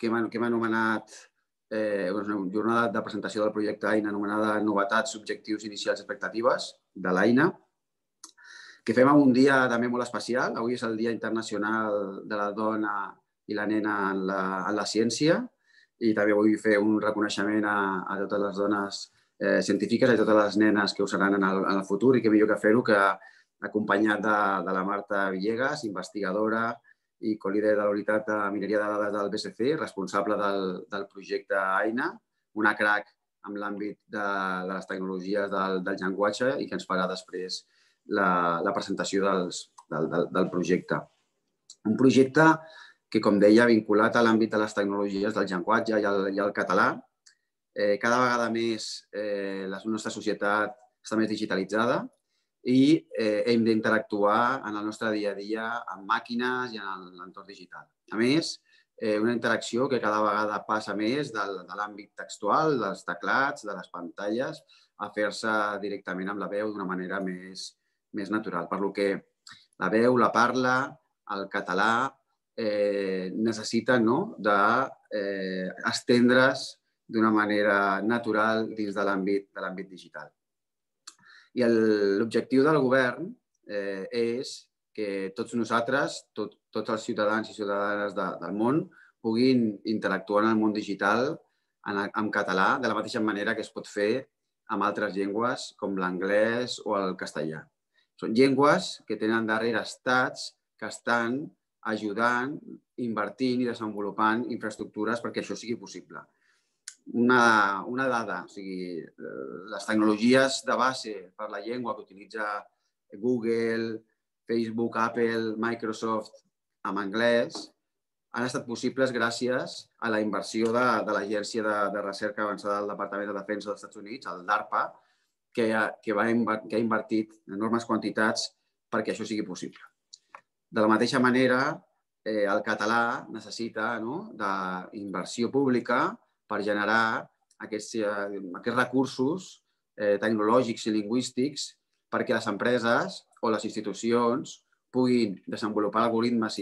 hem anomenat una jornada de presentació del projecte Aina anomenada Novetats, Objectius Inicials i Expectatives de l'Aina, que fem en un dia també molt especial. Avui és el Dia Internacional de la Dona i la Nena en la Ciència i també vull fer un reconeixement a totes les dones científiques i a totes les nenes que ho seran en el futur i que millor que fer-ho que acompanyat de la Marta Villegas, investigadora i co-líder de la unitat de mineria de dades del BSC, responsable del projecte Aina, una crac en l'àmbit de les tecnologies del llenguatge i que ens farà després la presentació del projecte. Un projecte que, com deia, vinculat a l'àmbit de les tecnologies del llenguatge i el català. Cada vegada més la nostra societat està més digitalitzada i hem d'interactuar en el nostre dia a dia amb màquines i en l'entorn digital. A més, una interacció que cada vegada passa més de l'àmbit textual, dels teclats, de les pantalles, a fer-se directament amb la veu d'una manera més natural. Per lo que la veu, la parla, el català necessiten d'estendre's d'una manera natural dins de l'àmbit digital. I l'objectiu del govern és que tots nosaltres, tots els ciutadans i ciutadanes del món, puguin interactuar en el món digital en català de la mateixa manera que es pot fer amb altres llengües com l'anglès o el castellà. Són llengües que tenen darrere estats que estan ajudant, invertint i desenvolupant infraestructures perquè això sigui possible. Una dada, les tecnologies de base per la llengua que utilitza Google, Facebook, Apple, Microsoft en anglès han estat possibles gràcies a la inversió de l'Agència de Recerca Avançada del Departament de Defensa dels Estats Units, el DARPA, que ha invertit enormes quantitats perquè això sigui possible. De la mateixa manera, el català necessita d'inversió pública per generar aquests recursos tecnològics i lingüístics perquè les empreses o les institucions puguin desenvolupar algoritmes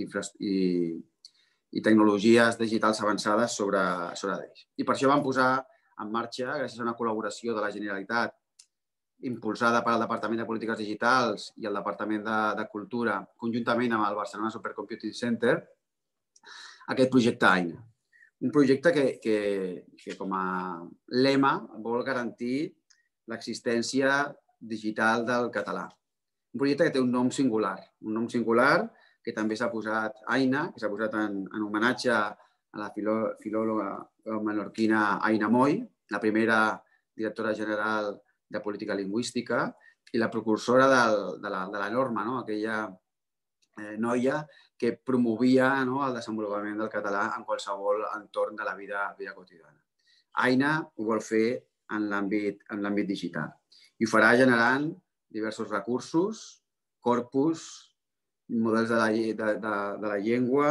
i tecnologies digitals avançades sobre ells. I per això vam posar en marxa, gràcies a una col·laboració de la Generalitat impulsada pel Departament de Polítiques Digitals i el Departament de Cultura, conjuntament amb el Barcelona Supercomputing Center, aquest projecte Aina. Un projecte que com a lema vol garantir l'existència digital del català. Un projecte que té un nom singular que també s'ha posat Aina, que s'ha posat en homenatge a la filòloga menorquina Aina Moll, la primera directora general de política lingüística i la precursora de la norma, aquella noia que promovia el desenvolupament del català en qualsevol entorn de la vida quotidiana. Aina ho vol fer en l'àmbit digital i ho farà generant diversos recursos, corpus, models de la llengua,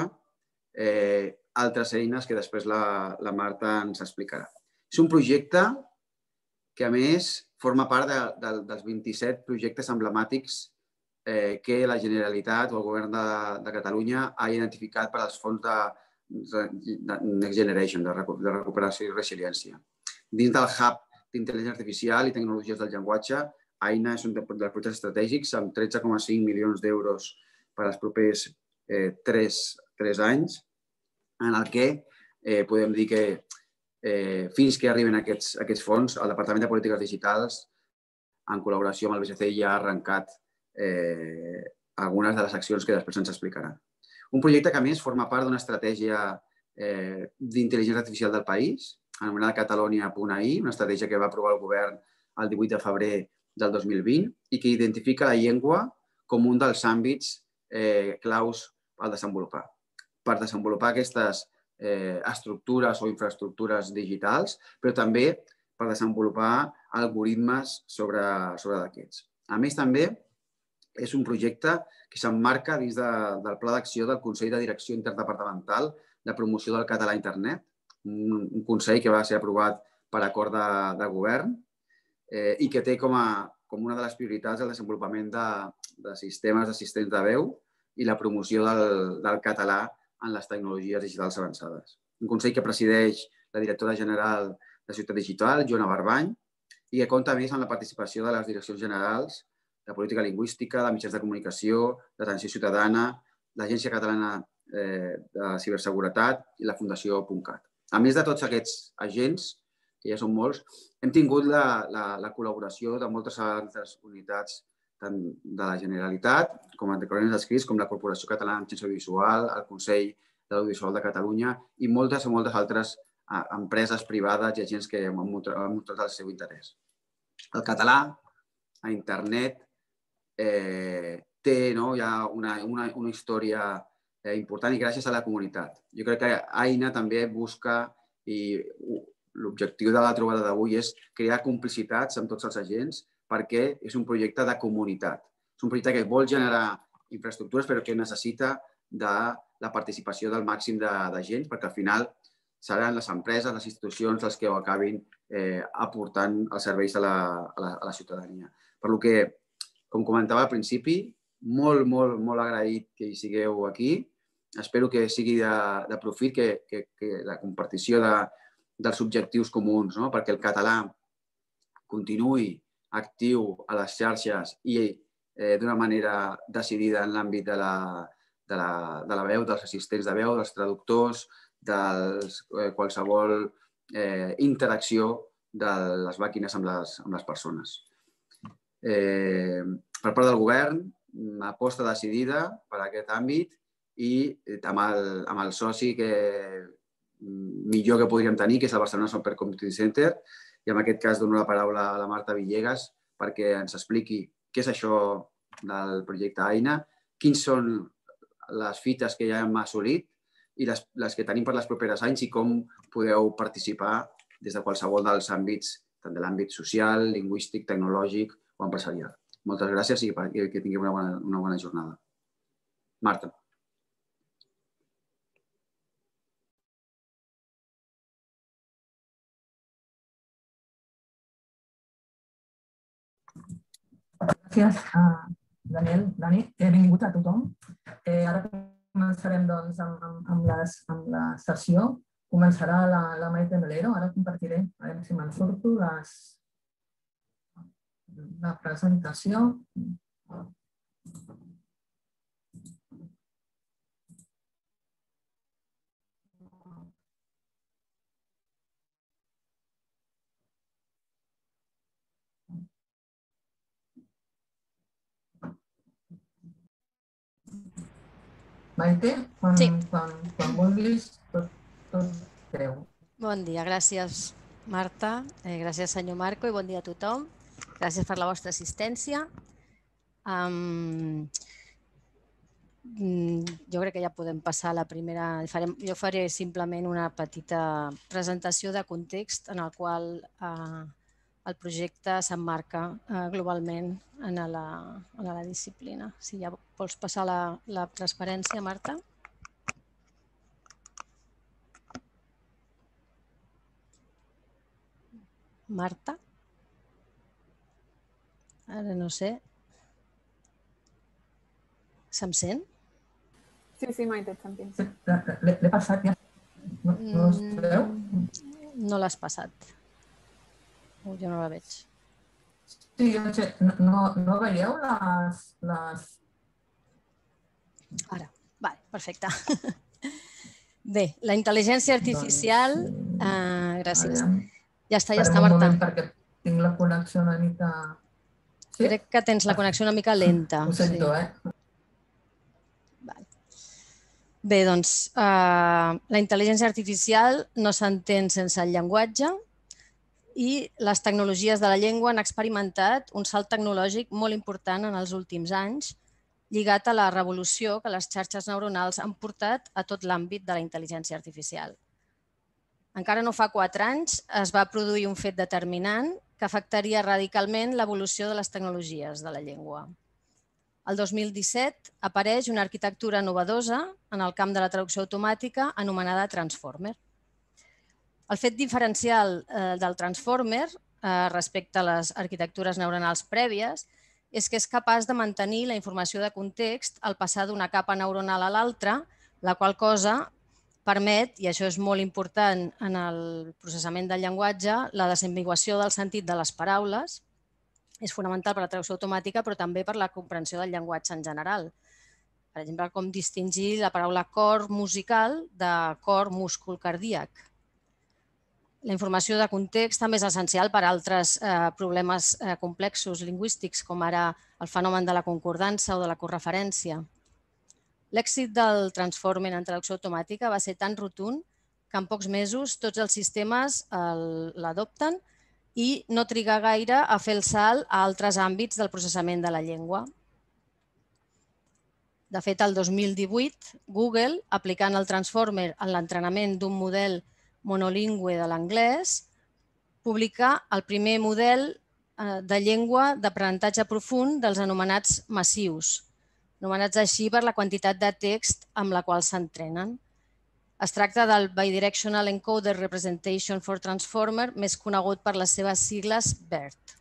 altres eines que després la Marta ens explicarà. És un projecte que, a més, forma part dels 27 projectes emblemàtics que la Generalitat o el Govern de Catalunya ha identificat per als fons de Next Generation, de recuperació i resiliència. Dins del Hub d'Intel·ligència Artificial i Tecnologies del Llenguatge, Aina és un dels projectes estratègics amb 13,5 milions d'euros per als propers 3 anys, en el que podem dir que fins que arriben aquests fons, el Departament de Polítiques Digitals, en col·laboració amb el BSC, ja ha arrencat algunes de les accions que després ens explicaran. Un projecte que, a més, forma part d'una estratègia d'intel·ligència artificial del país, anomenada Catalonia.ai, una estratègia que va aprovar el govern el 18 de febrer del 2020 i que identifica la llengua com un dels àmbits claus per desenvolupar aquestes estructures o infraestructures digitals, però també per desenvolupar algoritmes sobre d'aquests. A més, també és un projecte que s'emmarca dins del Pla d'Acció del Consell de Direcció Interdepartamental de Promoció del Català a Internet, un consell que va ser aprovat per acord de govern i que té com una de les prioritats el desenvolupament de sistemes d'assistents de veu i la promoció del català en les tecnologies digitals avançades. Un consell que presideix la directora general de Ciutat Digital, Joana Barbany, i que compta més amb la participació de les direccions generals de política lingüística, de mitjans de comunicació, d'atenció ciutadana, l'Agència Catalana de Ciberseguretat i la Fundació .cat. A més de tots aquests agents, que ja són molts, hem tingut la col·laboració de moltes altres unitats tant de la Generalitat, com anteriorment descrits, com la Corporació Catalana de Mitjans Audiovisuals, el Consell de l'Audiovisual de Catalunya i moltes altres empreses privades i agents que han mostrat el seu interès. El català a internet té ja una història important i gràcies a la comunitat. Jo crec que Aina també busca i l'objectiu de la trobada d'avui és crear complicitats amb tots els agents perquè és un projecte de comunitat. És un projecte que vol generar infraestructures però que necessita de la participació del màxim d'agents perquè al final seran les empreses, les institucions les que ho acabin aportant els serveis a la ciutadania. Per lo que, com comentava al principi, molt, molt, molt agraït que hi sigueu aquí. Espero que sigui de profit, que la compartició dels objectius comuns, perquè el català continuï actiu a les xarxes i d'una manera decidida en l'àmbit de la veu, dels assistents de veu, dels traductors, de qualsevol interacció de les màquines amb les persones. Per part del govern, aposta decidida per aquest àmbit i amb el soci millor que podríem tenir, que és el Barcelona Supercomputing Center, i en aquest cas dono la paraula a la Marta Villegas perquè ens expliqui què és això del projecte Aina, quins són les fites que ja hem assolit i les que tenim per les properes anys i com podeu participar des de qualsevol dels àmbits, tant de l'àmbit social, lingüístic, tecnològic o empresarial. Moltes gràcies i que tingueu una bona jornada. Marta. Gràcies, Daniel, Dani. Benvinguts a tothom. Ara començarem amb la sessió. Començarà la Maite Melero. Ara compartiré, a veure si me'n surto, la presentació. Maite, quan vulguis, tot teu. Bon dia, gràcies Marta, gràcies senyor Marco i bon dia a tothom. Gràcies per la vostra assistència. Jo crec que ja podem passar a la primera. Jo faré simplement una petita presentació de context en el qual el projecte s'emmarca globalment en la disciplina. Si ja vols passar la transparència, Marta. Marta? Ara no sé. Se'm sent? Sí, Maite, et sentim. L'he passat ja. No us veu? No l'has passat. Jo no la veig. Sí, no veieu les... Ara, vale, perfecte. Bé, la intel·ligència artificial... Gràcies. Ja està, Marta. Un moment perquè tinc la connexió una mica... Crec que tens la connexió una mica lenta. Ho sento, Bé, doncs, la intel·ligència artificial no s'entén sense el llenguatge i les tecnologies de la llengua han experimentat un salt tecnològic molt important en els últims anys, lligat a la revolució que les xarxes neuronals han portat a tot l'àmbit de la intel·ligència artificial. Encara no fa 4 anys es va produir un fet determinant que afectaria radicalment l'evolució de les tecnologies de la llengua. El 2017 apareix una arquitectura novedosa en el camp de la traducció automàtica anomenada Transformer. El fet diferencial del Transformer respecte a les arquitectures neuronals prèvies és que és capaç de mantenir la informació de context al passar d'una capa neuronal a l'altra la qual cosa permet, i això és molt important en el processament del llenguatge, la desambiguació del sentit de les paraules. És fonamental per a la traducció automàtica, però també per la comprensió del llenguatge en general. Per exemple, com distingir la paraula cor musical de cor múscul cardíac. La informació de context també és essencial per a altres problemes complexos lingüístics, com ara el fenomen de la concordança o de la correferència. L'èxit del Transformer en traducció automàtica va ser tan rotund que en pocs mesos tots els sistemes l'adopten i no triga gaire a fer el salt a altres àmbits del processament de la llengua. De fet, el 2018, Google, aplicant el Transformer en l'entrenament d'un model monolingüe de l'anglès, publica el primer model de llengua d'aprenentatge profund dels anomenats massius, anomenats així per la quantitat de text amb la qual s'entrenen. Es tracta del Bidirectional Encoder Representation for Transformer, més conegut per les seves sigles BERT.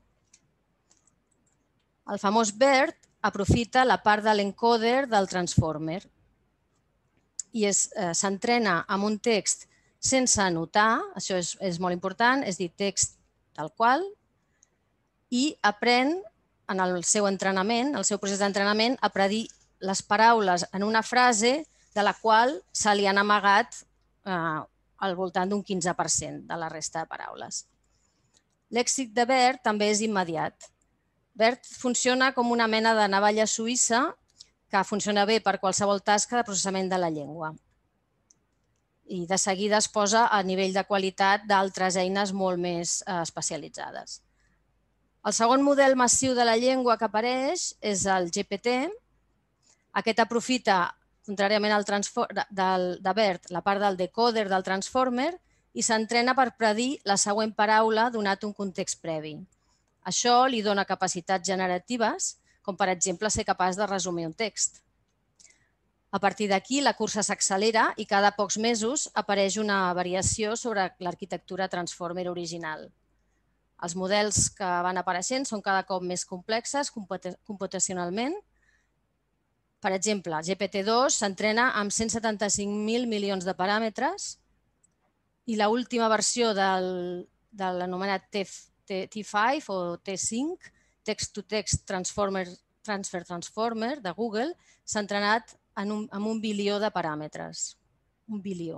El famós BERT aprofita la part de l'encoder del Transformer i s'entrena amb un text sense anotar, això és molt important, és dir, text tal qual, i aprèn en el seu entrenament, el seu procés d'entrenament, a predir les paraules en una frase de la qual se li han amagat al voltant d'un 15% de la resta de paraules. L'èxit de BERT també és immediat. BERT funciona com una mena de navalla suïssa que funciona bé per qualsevol tasca de processament de la llengua. I de seguida es posa a nivell de qualitat d'altres eines molt més especialitzades. El segon model massiu de la llengua que apareix és el GPT. Aquest aprofita, contràriament al de BERT, la part del decoder del Transformer i s'entrena per predir la següent paraula donat un context previ. Això li dona capacitats generatives, com per exemple ser capaç de resumir un text. A partir d'aquí, la cursa s'accelera i cada pocs mesos apareix una variació sobre l'arquitectura Transformer original. Els models que van apareixent són cada cop més complexes computacionalment. Per exemple, GPT-2 s'entrena amb 175.000 milions de paràmetres i l'última versió de l'anomenat T5 o T5, Text-to-Text Transfer Transformer de Google, s'ha entrenat amb 1 bilió de paràmetres. 1 bilió.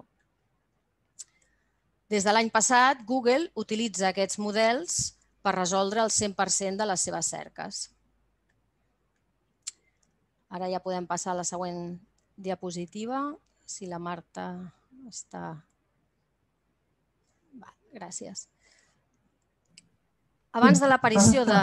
Des de l'any passat, Google utilitza aquests models per resoldre el 100% de les seves cerques. Ara ja podem passar a la següent diapositiva, si la Marta està... Gràcies. Abans de l'aparició de...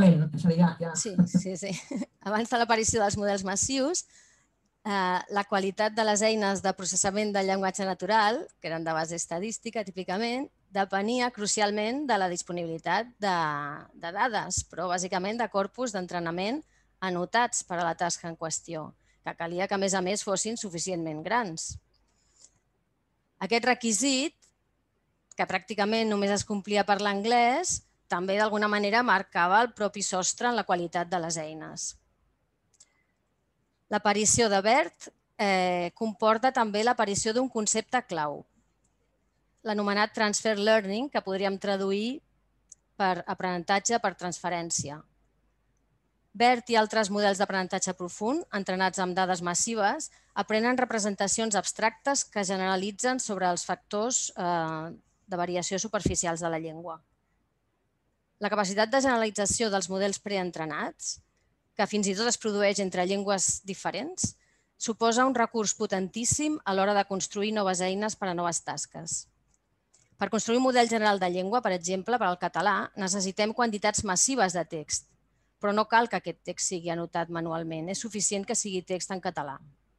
Abans de l'aparició dels models massius, la qualitat de les eines de processament del llenguatge natural, que eren de base estadística típicament, depenia crucialment de la disponibilitat de dades, però bàsicament de corpus d'entrenament anotats per a la tasca en qüestió, que calia que a més fossin suficientment grans. Aquest requisit, que pràcticament només es complia per l'anglès, també d'alguna manera marcava el propi sostre en la qualitat de les eines. L'aparició de BERT comporta també l'aparició d'un concepte clau, l'anomenat transfer learning, que podríem traduir per aprenentatge per transferència. BERT i altres models d'aprenentatge profund, entrenats amb dades massives, aprenen representacions abstractes que generalitzen sobre els factors de variació superficials de la llengua. La capacitat de generalització dels models preentrenats, que fins i tot es produeix entre llengües diferents, suposa un recurs potentíssim a l'hora de construir noves eines per a noves tasques. Per construir un model general de llengua, per exemple, per al català, necessitem quantitats massives de text, però no cal que aquest text sigui anotat manualment, és suficient que sigui text en català.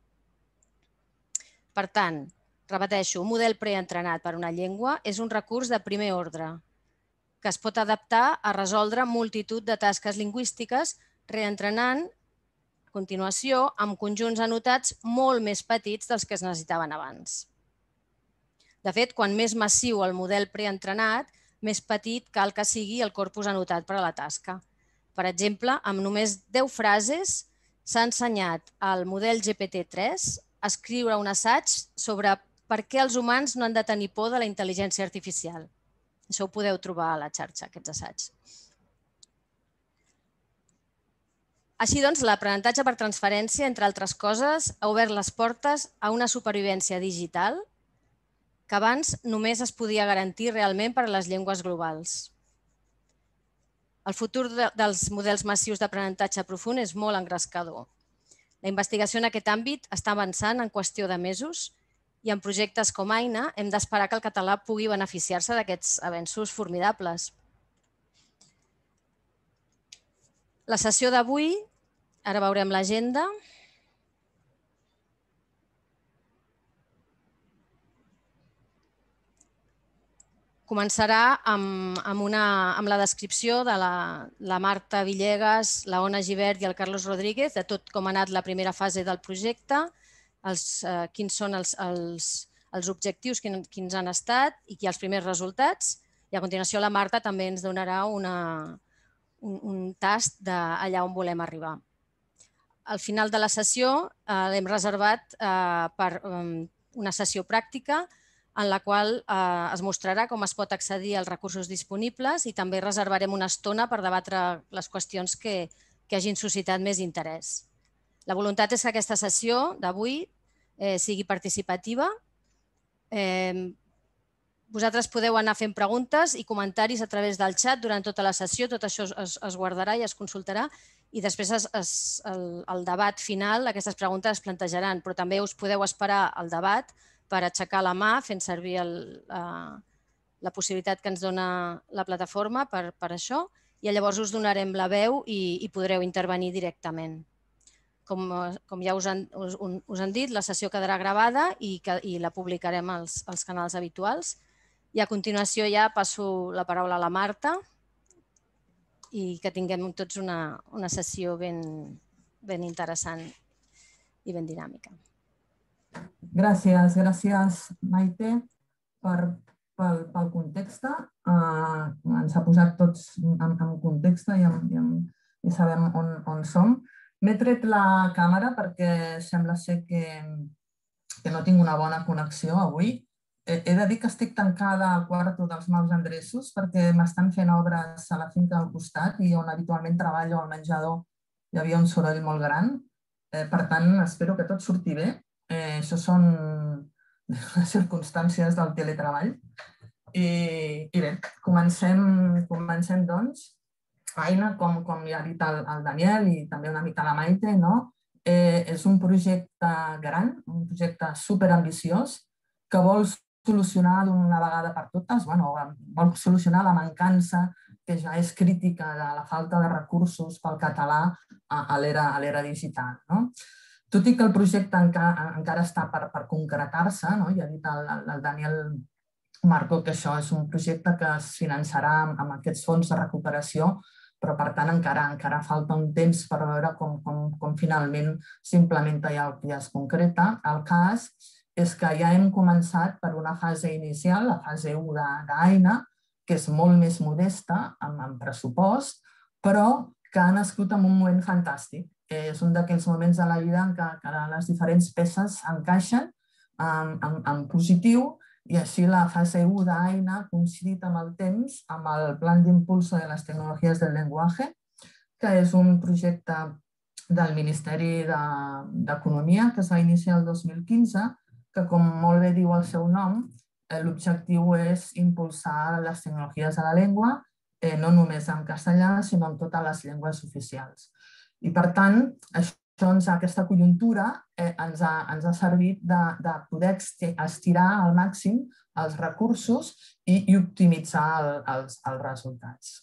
Per tant, repeteixo, un model preentrenat per una llengua és un recurs de primer ordre, que es pot adaptar a resoldre multitud de tasques lingüístiques reentrenant a continuació amb conjunts anotats molt més petits dels que es necessitaven abans. De fet, quan més massiu el model preentrenat, més petit cal que sigui el corpus anotat per a la tasca. Per exemple, amb només 10 frases s'ha ensenyat al model GPT-3 escriure un assaig sobre per què els humans no han de tenir por de la intel·ligència artificial. Això ho podeu trobar a la xarxa, aquests assaigs. Així doncs, l'aprenentatge per transferència, entre altres coses, ha obert les portes a una supervivència digital que abans només es podia garantir realment per a les llengües globals. El futur dels models massius d'aprenentatge profund és molt engrescador. La investigació en aquest àmbit està avançant en qüestió de mesos i en projectes com Aina hem d'esperar que el català pugui beneficiar-se d'aquests avenços formidables. La sessió d'avui, ara veurem l'agenda. Començarà amb la descripció de la Marta Villegas, la Ona Gibert i el Carlos Rodríguez de tot com ha anat la primera fase del projecte, quins són els objectius, quins han estat i els primers resultats. I a continuació la Marta també ens donarà un tast d'allà on volem arribar. Al final de la sessió l'hem reservat per una sessió pràctica en la qual es mostrarà com es pot accedir als recursos disponibles i també reservarem una estona per debatre les qüestions que hagin suscitat més interès. La voluntat és que aquesta sessió d'avui sigui participativa. Vosaltres podeu anar fent preguntes i comentaris a través del xat durant tota la sessió, tot això es guardarà i es consultarà i després el debat final, aquestes preguntes es plantejaran, però també us podeu esperar al debat per aixecar la mà fent servir la possibilitat que ens dona la plataforma per això i llavors us donarem la veu i podreu intervenir directament. Com ja us han dit, la sessió quedarà gravada i la publicarem als canals habituals. I a continuació ja passo la paraula a la Marta i que tinguem tots una sessió ben interessant i ben dinàmica. Gràcies, Maite, pel context. Ens ha posat tots en context i sabem on som. M'he tret la càmera perquè sembla ser que no tinc una bona connexió avui. He de dir que estic tancada al quarto dels meus endreços perquè m'estan fent obres a la finca al costat i on habitualment treballo al menjador hi havia un soroll molt gran. Per tant, espero que tot surti bé. Això són les circumstàncies del teletreball. I bé, comencem doncs. Aina, com ja ha dit el Daniel i també una mica la Maite, és un projecte gran, un projecte superambiciós que vol solucionar d'una vegada per totes, vol solucionar la mancança que ja és crítica de la falta de recursos pel català a l'era digital. Tot i que el projecte encara està per concretar-se, ja ha dit el Daniel Marco que això és un projecte que es finançarà amb aquests fons de recuperació, però per tant encara falta un temps per veure com finalment s'implementa i es concreta. El cas és que ja hem començat per una fase inicial, la fase 1 d'Aina, que és molt més modesta en pressupost, però que ha nascut en un moment fantàstic. És un d'aquells moments de la vida en què les diferents peces encaixen en positiu i així la fase 1 d'Aina ha coincidit amb el temps amb el Plan d'Impulso de les Tecnologies del Lenguaje, que és un projecte del Ministeri d'Economia que es va iniciar el 2015, que com molt bé diu el seu nom, l'objectiu és impulsar les tecnologies de la llengua, no només en castellà, sinó en totes les llengües oficials. I per tant, aquesta conjuntura ens ha servit de poder estirar al màxim els recursos i optimitzar els resultats.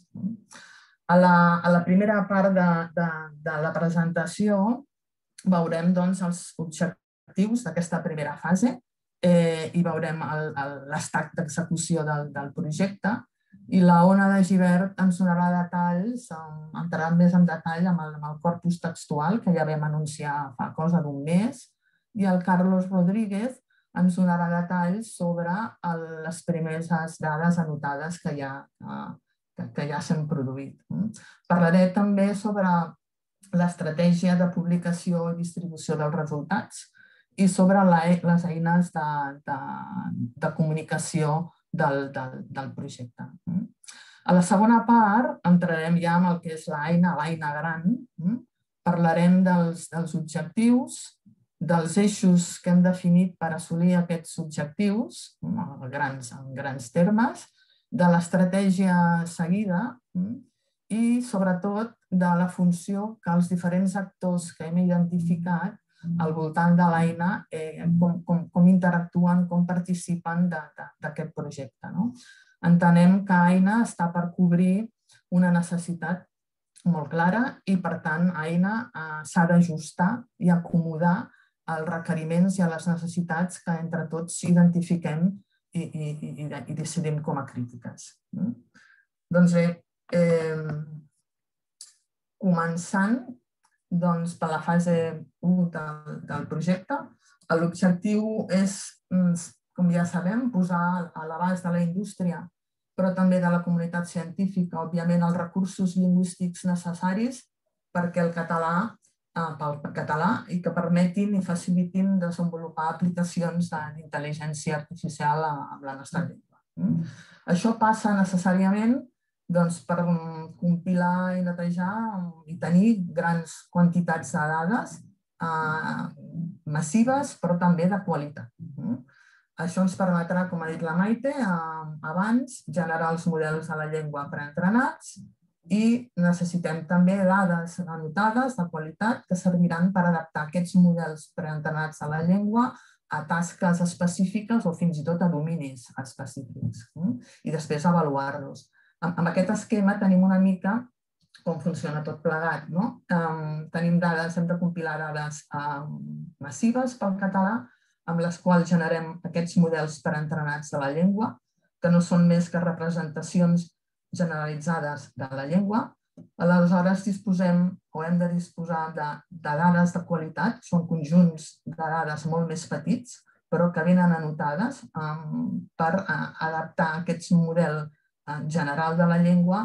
A la primera part de la presentació veurem els objectius d'aquesta primera fase i veurem l'estat d'execució del projecte. I la Ona de Gibert ens donarà detalls, entrarà més en detall amb el corpus textual que ja vam anunciar fa cosa d'un mes, i el Carlos Rodríguez ens donarà detalls sobre les primeres dades anotades que ja s'han produït. Parlaré també sobre l'estratègia de publicació i distribució dels resultats i sobre les eines de comunicació del projecte. A la segona part entrarem ja amb el que és l'eina gran. Parlarem dels objectius, dels eixos que hem definit per assolir aquests objectius, en grans termes, de l'estratègia seguida i, sobretot, de la funció que els diferents actors que hem identificat al voltant de l'eina, com interactuen, com participen d'aquest projecte. Entenem que eina està per cobrir una necessitat molt clara i, per tant, eina s'ha d'ajustar i acomodar als requeriments i a les necessitats que entre tots identifiquem i decidim com a crítiques. Doncs bé, començant per la fase 1 del projecte, l'objectiu és, com ja sabem, posar a l'abast de la indústria, però també de la comunitat científica, òbviament, els recursos lingüístics necessaris perquè el català i que permetin i facilitin desenvolupar aplicacions d'intel·ligència artificial amb la nostra llengua. Això passa necessàriament per compilar i netejar i tenir grans quantitats de dades massives, però també de qualitat. Això ens permetrà, com ha dit la Maite abans, generar els models de la llengua preentrenats i necessitem també dades anotades de qualitat que serviran per adaptar aquests models preentrenats de la llengua a tasques específiques o fins i tot a dominis específics i després avaluar-los. Amb aquest esquema tenim una mica com funciona tot plegat. Tenim dades, hem de compilar dades massives pel català amb les quals generem aquests models preentrenats de la llengua, que no són més que representacions generalitzades de la llengua. Aleshores disposem o hem de disposar de dades de qualitat, són conjunts de dades molt més petits, però que venen anotades per adaptar aquest model general de la llengua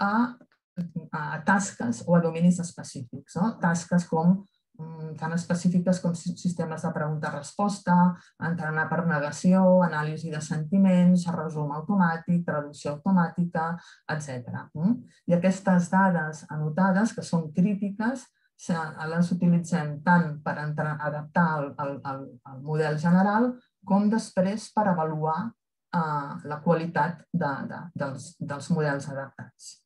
a tasques o a dominis específics. Tasques tan específiques com sistemes de pregunta-resposta, entrenar per negació, anàlisi de sentiments, resum automàtic, traducció automàtica, etc. I aquestes dades anotades, que són crítiques, les utilitzem tant per adaptar el model general com després per avaluar la qualitat dels models adaptats.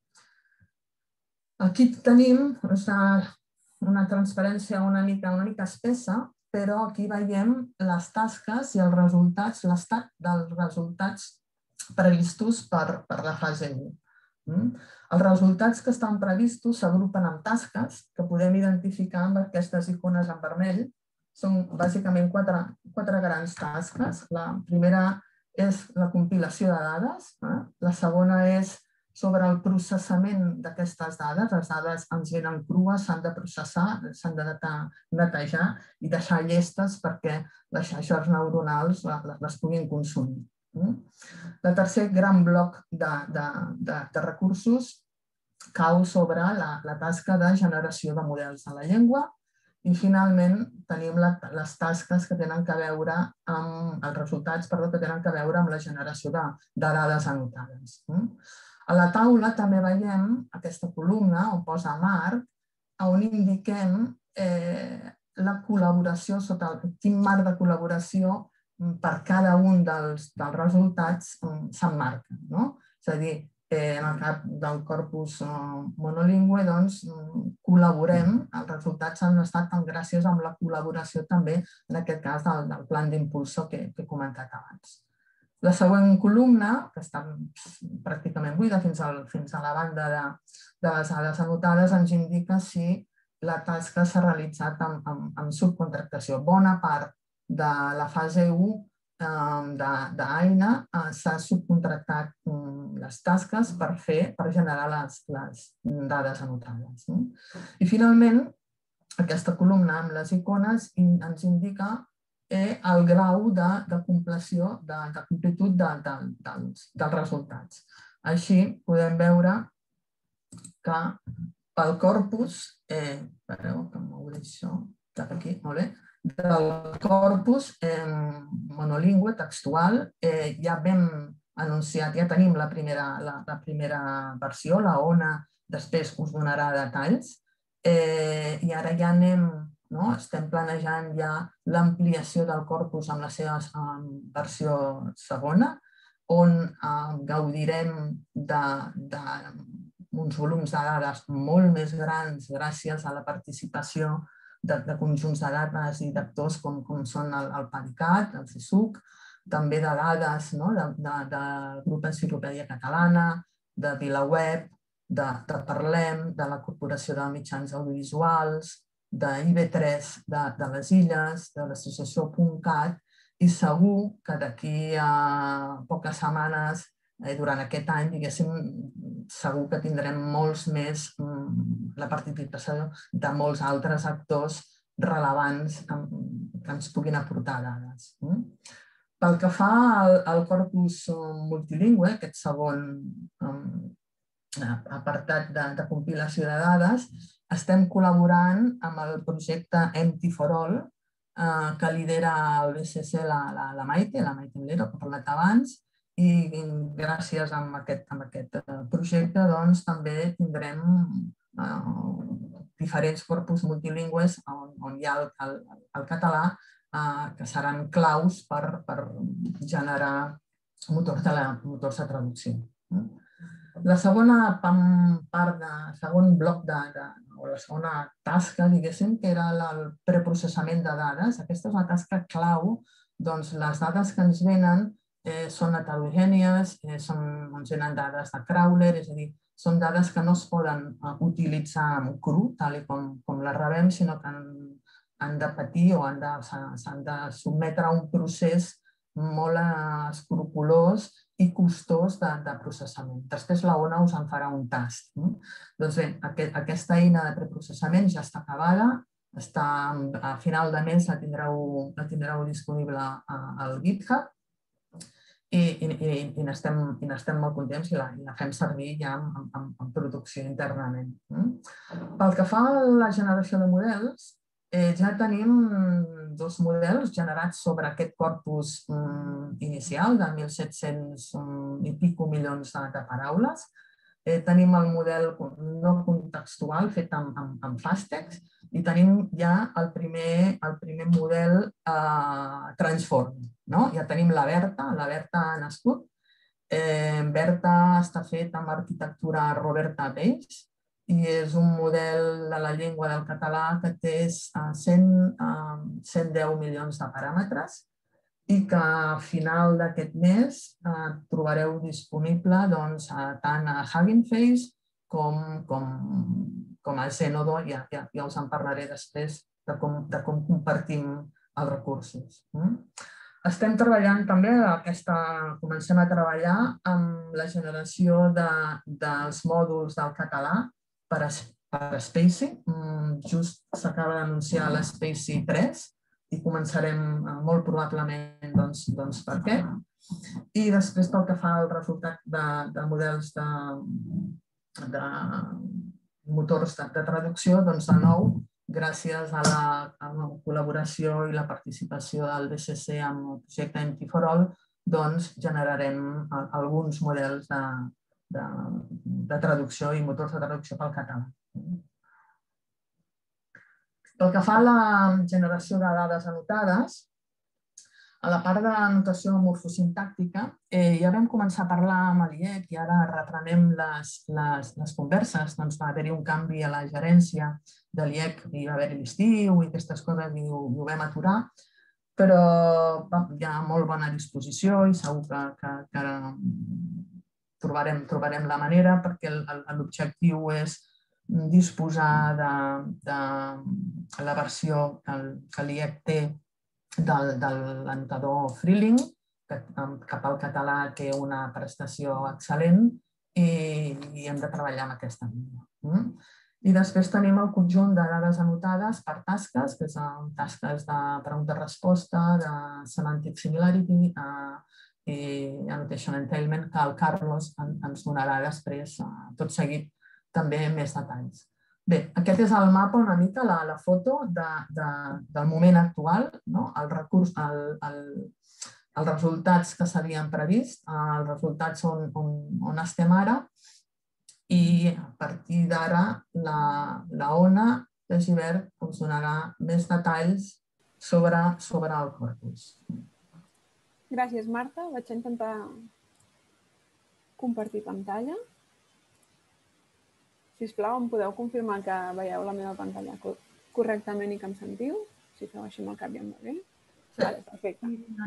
Aquí tenim una transparència una mica espessa, però aquí veiem les tasques i els resultats, l'estat dels resultats previstos per la fase 1. Els resultats que estan previstos s'agrupen en tasques que podem identificar amb aquestes icones en vermell. Són bàsicament quatre grans tasques. La primera és la compilació de dades, la segona és sobre el processament d'aquestes dades. Les dades ens venen crues, s'han de processar, s'han de netejar i deixar llestes perquè les xarxes neuronals les puguin consumir. El tercer gran bloc de recursos cau sobre la tasca de generació de models de la llengua i finalment tenim les tasques que tenen a veure amb els resultats, que tenen a veure amb la generació de dades anotades. A la taula també veiem aquesta columna on posa marc, on indiquem la col·laboració, sota quin marc de col·laboració per cada un dels resultats s'emmarca. És a dir, en el cas del corpus monolingüe, col·laborem, els resultats han estat gràcies a la col·laboració també, en aquest cas, del plan d'impulso que he comentat abans. La següent columna, que està pràcticament buida fins a la banda de les dades anotades, ens indica si la tasca s'ha realitzat amb subcontractació. Bona part de la fase 1 d'Aina s'ha subcontractat les tasques per generar les dades anotades. I finalment, aquesta columna amb les icones ens indica el grau de compleció, de completud dels resultats. Així podem veure que pel corpus, espereu que em mouré això, cap aquí, molt bé, del corpus monolingüe textual. Ja vam anunciat, ja tenim la primera versió, la Ona després us donarà detalls, i ara ja estem planejant ja l'ampliació del corpus amb la seva versió segona, on gaudirem d'uns volums de dades molt més grans gràcies a la participació de conjunts de dades i d'actors com són el PADICAT, el CSUC, també de dades del Grup Enciclopèdia Catalana, de VilaWeb, de Parlem, de la Corporació de Mitjans Audiovisuals, d'IV3 de les Illes, de l'associació .cat, i segur que d'aquí a poques setmanes, durant aquest any, diguéssim, segur que tindrem molts més la participació de molts altres actors rellevants que ens puguin aportar dades. Pel que fa al corpus multilingüe, aquest segon apartat de compilació de dades, estem col·laborant amb el projecte Empty for All, que lidera el BCC la Maite Melero, que he parlat abans, i gràcies a aquest projecte també tindrem diferents corpus multilingües on hi ha el català, que seran claus per generar motors de traducció. La segona part, el segon bloc o la segona tasca, diguéssim, que era el preprocessament de dades. Aquesta és una tasca clau. Les dades que ens venen són heterogènies, ens venen dades de crawler, és a dir, són dades que no es poden utilitzar en cru, tal com les rebem, sinó que han de patir o s'han de sotmetre a un procés molt escrupolós i costós de processament. Després la Ona us en farà un tast. Doncs bé, aquesta eina de preprocessament ja està acabada, a final de mes la tindreu disponible al GitHub i n'estem molt contents i la fem servir ja en producció internament. Pel que fa a la generació de models, ja tenim 2 models generats sobre aquest corpus inicial de 1.700 i pico milions de paraules. Tenim el model no contextual fet amb FastText i tenim ja el primer model Transform. Ja tenim la Berta ha nascut. Berta està fet amb arquitectura Roberta Peix i és un model de la llengua del català que té 110 milions de paràmetres i que a final d'aquest mes trobareu disponible tant a Hugging Face com a Zenodo. Ja us en parlaré després de com compartim els recursos. Estem treballant també, comencem a treballar amb la generació dels mòduls del català per Spacy. Just s'acaba d'anunciar l'Spacy 3 i començarem molt probablement per què. I després pel que fa al resultat de models de motors de traducció, de nou, gràcies a la col·laboració i la participació del BCC amb el projecte Empty for All, generarem alguns models de traducció i motors de traducció pel català. Pel que fa a la generació de dades anotades, a la part de notació morfosintàctica ja vam començar a parlar amb l'IEC i ara reprenem les converses. Va haver-hi un canvi a la gerència de l'IEC, hi va haver-hi l'estiu i aquestes coses i ho vam aturar, però hi ha molt bona disposició i segur que trobarem la manera perquè l'objectiu és disposar de la versió que l'IEC té de l'anotador Freelink, que cap al català té una prestació excel·lent i hem de treballar amb aquesta línia. I després tenim el conjunt de dades anotades per tasques, que són tasques de pregunta-resposta, de semantic similarity i annotation entailment, que el Carlos ens donarà després, tot seguit, també més detalls. Bé, aquest és el mapa una mica, la foto del moment actual, els resultats que s'havien previst, els resultats on estem ara, i a partir d'ara la Ona de Gibert us donarà més detalls sobre el corpus. Gràcies, Marta. Vaig intentar compartir pantalla. Sisplau, em podeu confirmar que veieu la meva pantalla correctament i que em sentiu? Si feu així amb el cap ja em va bé. Sí. Vale, perfecte.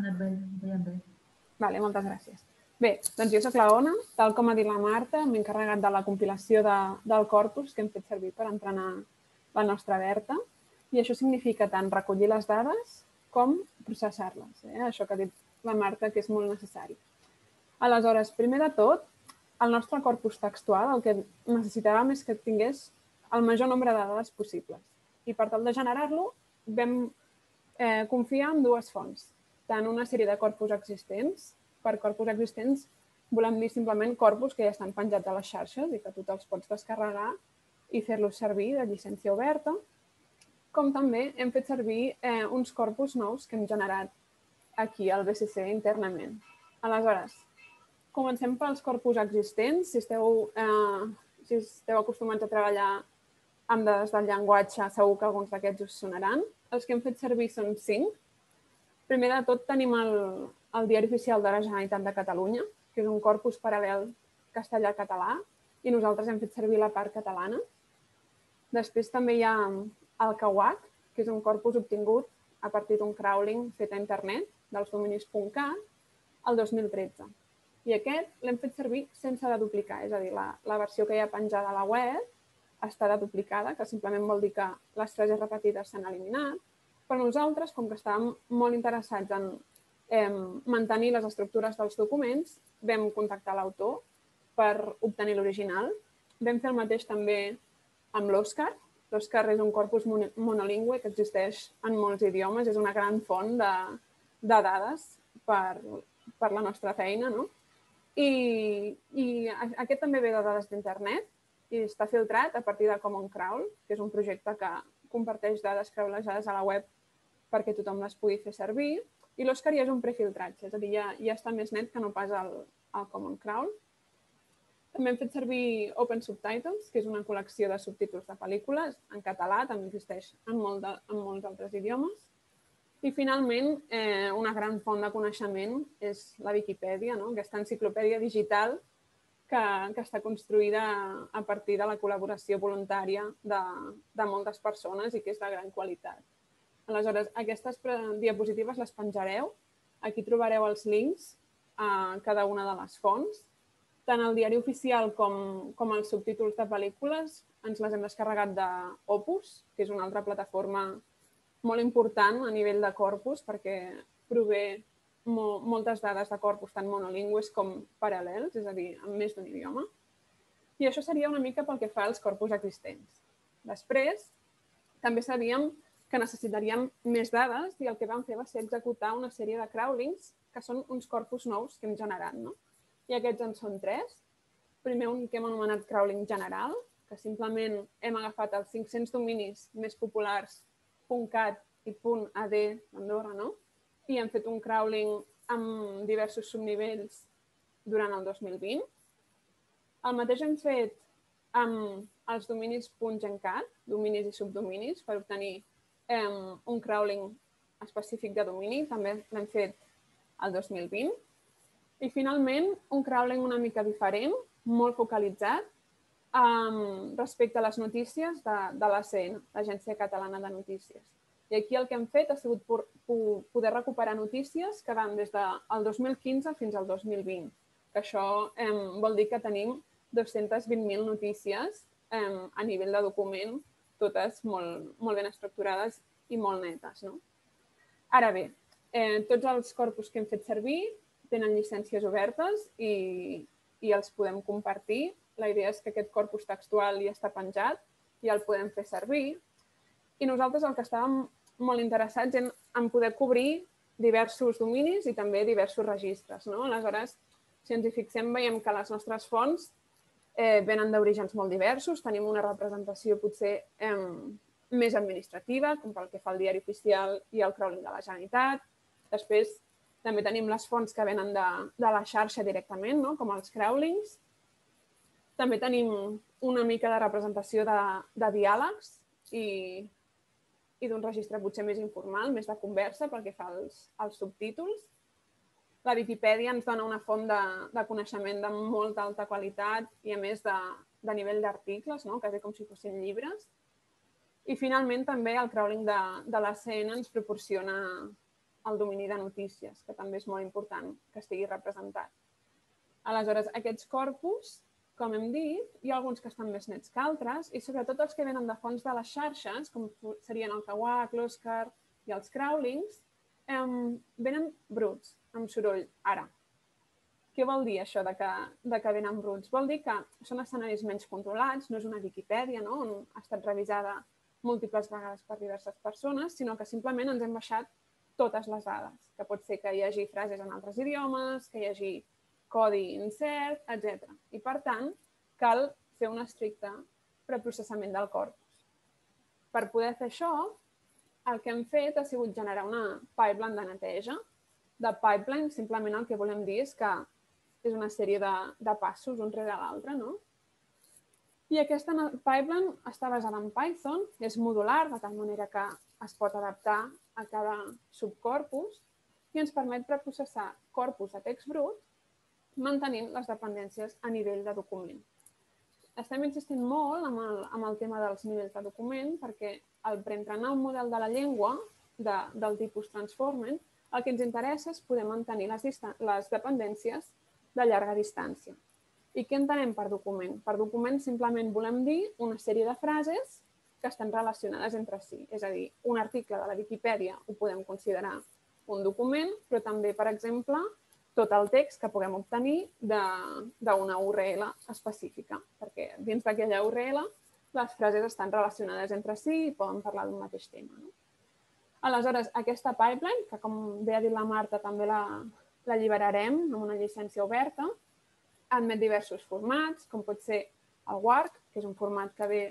Vale, moltes gràcies. Bé, doncs jo soc la Ona. Tal com ha dit la Marta, m'he encarregat de la compilació del corpus que hem fet servir per entrenar la nostra Berta. I això significa tant recollir les dades com processar-les. Això que ha dit la Marta, que és molt necessari. Aleshores, primer de tot, el nostre corpus textual el que necessitàvem és que tingués el major nombre de dades possibles. I per tal de generar-lo, vam confiar en dues fonts. Tant una sèrie de corpus existents. Per corpus existents volem dir simplement corpus que ja estan penjats a les xarxes i que tu te'ls pots descarregar i fer-los servir de llicència oberta. Com també hem fet servir uns corpus nous que hem generat aquí al BCC internament. Aleshores, comencem pels corpus existents. Si esteu acostumats a treballar amb dades del llenguatge, segur que alguns d'aquests us sonaran. Els que hem fet servir són 5. Primer de tot tenim el Diari Oficial de la Generalitat de Catalunya, que és un corpus paral·lel castellà-català, i nosaltres hem fet servir la part catalana. Després també hi ha el CAUAC, que és un corpus obtingut a partir d'un crawling fet a internet dels dominis .cat el 2013. I aquest l'hem fet servir sense de duplicar, és a dir, la versió que hi ha penjada a la web està de duplicada, que simplement vol dir que les frases repetides s'han eliminat, però nosaltres, com que estàvem molt interessats en mantenir les estructures dels documents, vam contactar l'autor per obtenir l'original. Vam fer el mateix també amb l'Òscar. L'Òscar és un corpus monolingüe que existeix en molts idiomes, és una gran font de dades per la nostra feina, no? I aquest també ve de dades d'internet i està filtrat a partir de Common Crawl, que és un projecte que comparteix dades crawlejades a la web perquè tothom les pugui fer servir. I l'Òscar ja és un prefiltratge, és a dir, ja està més net que no pas el Common Crawl. També hem fet servir Open Subtitles, que és una col·lecció de subtítols de pel·lícules en català, també existeix en molts altres idiomes. I finalment, una gran font de coneixement és la Viquipèdia, aquesta enciclopèdia digital que està construïda a partir de la col·laboració voluntària de moltes persones i que és de gran qualitat. Aleshores, aquestes diapositives les penjareu. Aquí trobareu els links a cada una de les fonts. Tant el diari oficial com els subtítols de pel·lícules ens les hem descarregat d'Opus, que és una altra plataforma molt important a nivell de corpus perquè prové moltes dades de corpus tant monolingües com paral·lels, és a dir, en més d'un idioma. I això seria una mica pel que fa als corpus existents. Després, també sabíem que necessitaríem més dades i el que vam fer va ser executar una sèrie de crawlings que són uns corpus nous que hem generat. I aquests en són 3. Primer un que hem anomenat crawling general, que simplement hem agafat els 500 dominis més populars .cat i .ad d'Andorra, i hem fet un crawling amb diversos subnivells durant el 2020. El mateix hem fet amb els dominis .gencat, dominis i subdominis, per obtenir un crawling específic de domini, també l'hem fet el 2020. I finalment, un crawling una mica diferent, molt focalitzat, respecte a les notícies de l'ACN, l'Agència Catalana de Notícies. I aquí el que hem fet ha sigut poder recuperar notícies que van des del 2015 fins al 2020, que això vol dir que tenim 220.000 notícies a nivell de document, totes molt ben estructurades i molt netes. Ara bé, tots els corpus que hem fet servir tenen llicències obertes i els podem compartir. La idea és que aquest corpus textual ja està penjat i el podem fer servir. I nosaltres el que estàvem molt interessats en poder cobrir diversos dominis i també diversos registres. Aleshores, si ens hi fixem, veiem que les nostres fonts venen d'orígens molt diversos, tenim una representació potser més administrativa, com pel que fa al diari oficial i el crawling de la Generalitat. Després també tenim les fonts que venen de la xarxa directament, com els crawlings. També tenim una mica de representació de diàlegs i d'un registre potser més informal, més de conversa, pel que fa als subtítols. La Viquipèdia ens dona una font de coneixement de molta alta qualitat i, a més, de nivell d'articles, quasi com si fossin llibres. I, finalment, també el crawling de l'ACN ens proporciona el domini de notícies, que també és molt important que estigui representat. Aleshores, aquests corpus, com hem dit, hi ha alguns que estan més nets que altres i, sobretot, els que venen de fonts de les xarxes, com serien el KWAC, l'Oscar i els crawlings, venen bruts, amb soroll. Ara, què vol dir això de que venen bruts? Vol dir que són escenaris menys controlats, no és una Viquipèdia, on ha estat revisada múltiples vegades per diverses persones, sinó que simplement ens hem baixat totes les dades, que pot ser que hi hagi frases en altres idiomes, que hi hagi codi incert, etc. I, per tant, cal fer un estricte preprocessament del corpus. Per poder fer això, el que hem fet ha sigut generar una pipeline de neteja. De pipeline, simplement el que volem dir és que és una sèrie de passos un rere l'altre, I aquesta pipeline està basada en Python, és modular, de tal manera que es pot adaptar a cada subcorpus i ens permet preprocessar corpus de text brut mantenint les dependències a nivell de document. Estem insistint molt amb el tema dels nivells de document perquè per entrenar un model de la llengua del tipus Transformer, el que ens interessa és poder mantenir les dependències de llarga distància. I què entenem per document? Per document simplement volem dir una sèrie de frases que estan relacionades entre si. És a dir, un article de la Viquipèdia ho podem considerar un document, però també, per exemple, tot el text que puguem obtenir d'una URL específica, perquè dins d'aquella URL les frases estan relacionades entre si i poden parlar d'un mateix tema. Aleshores, aquesta pipeline, que com bé ha dit la Marta, també l'alliberarem amb una llicència oberta, admet diversos formats, com pot ser el WARC, que és un format que ve,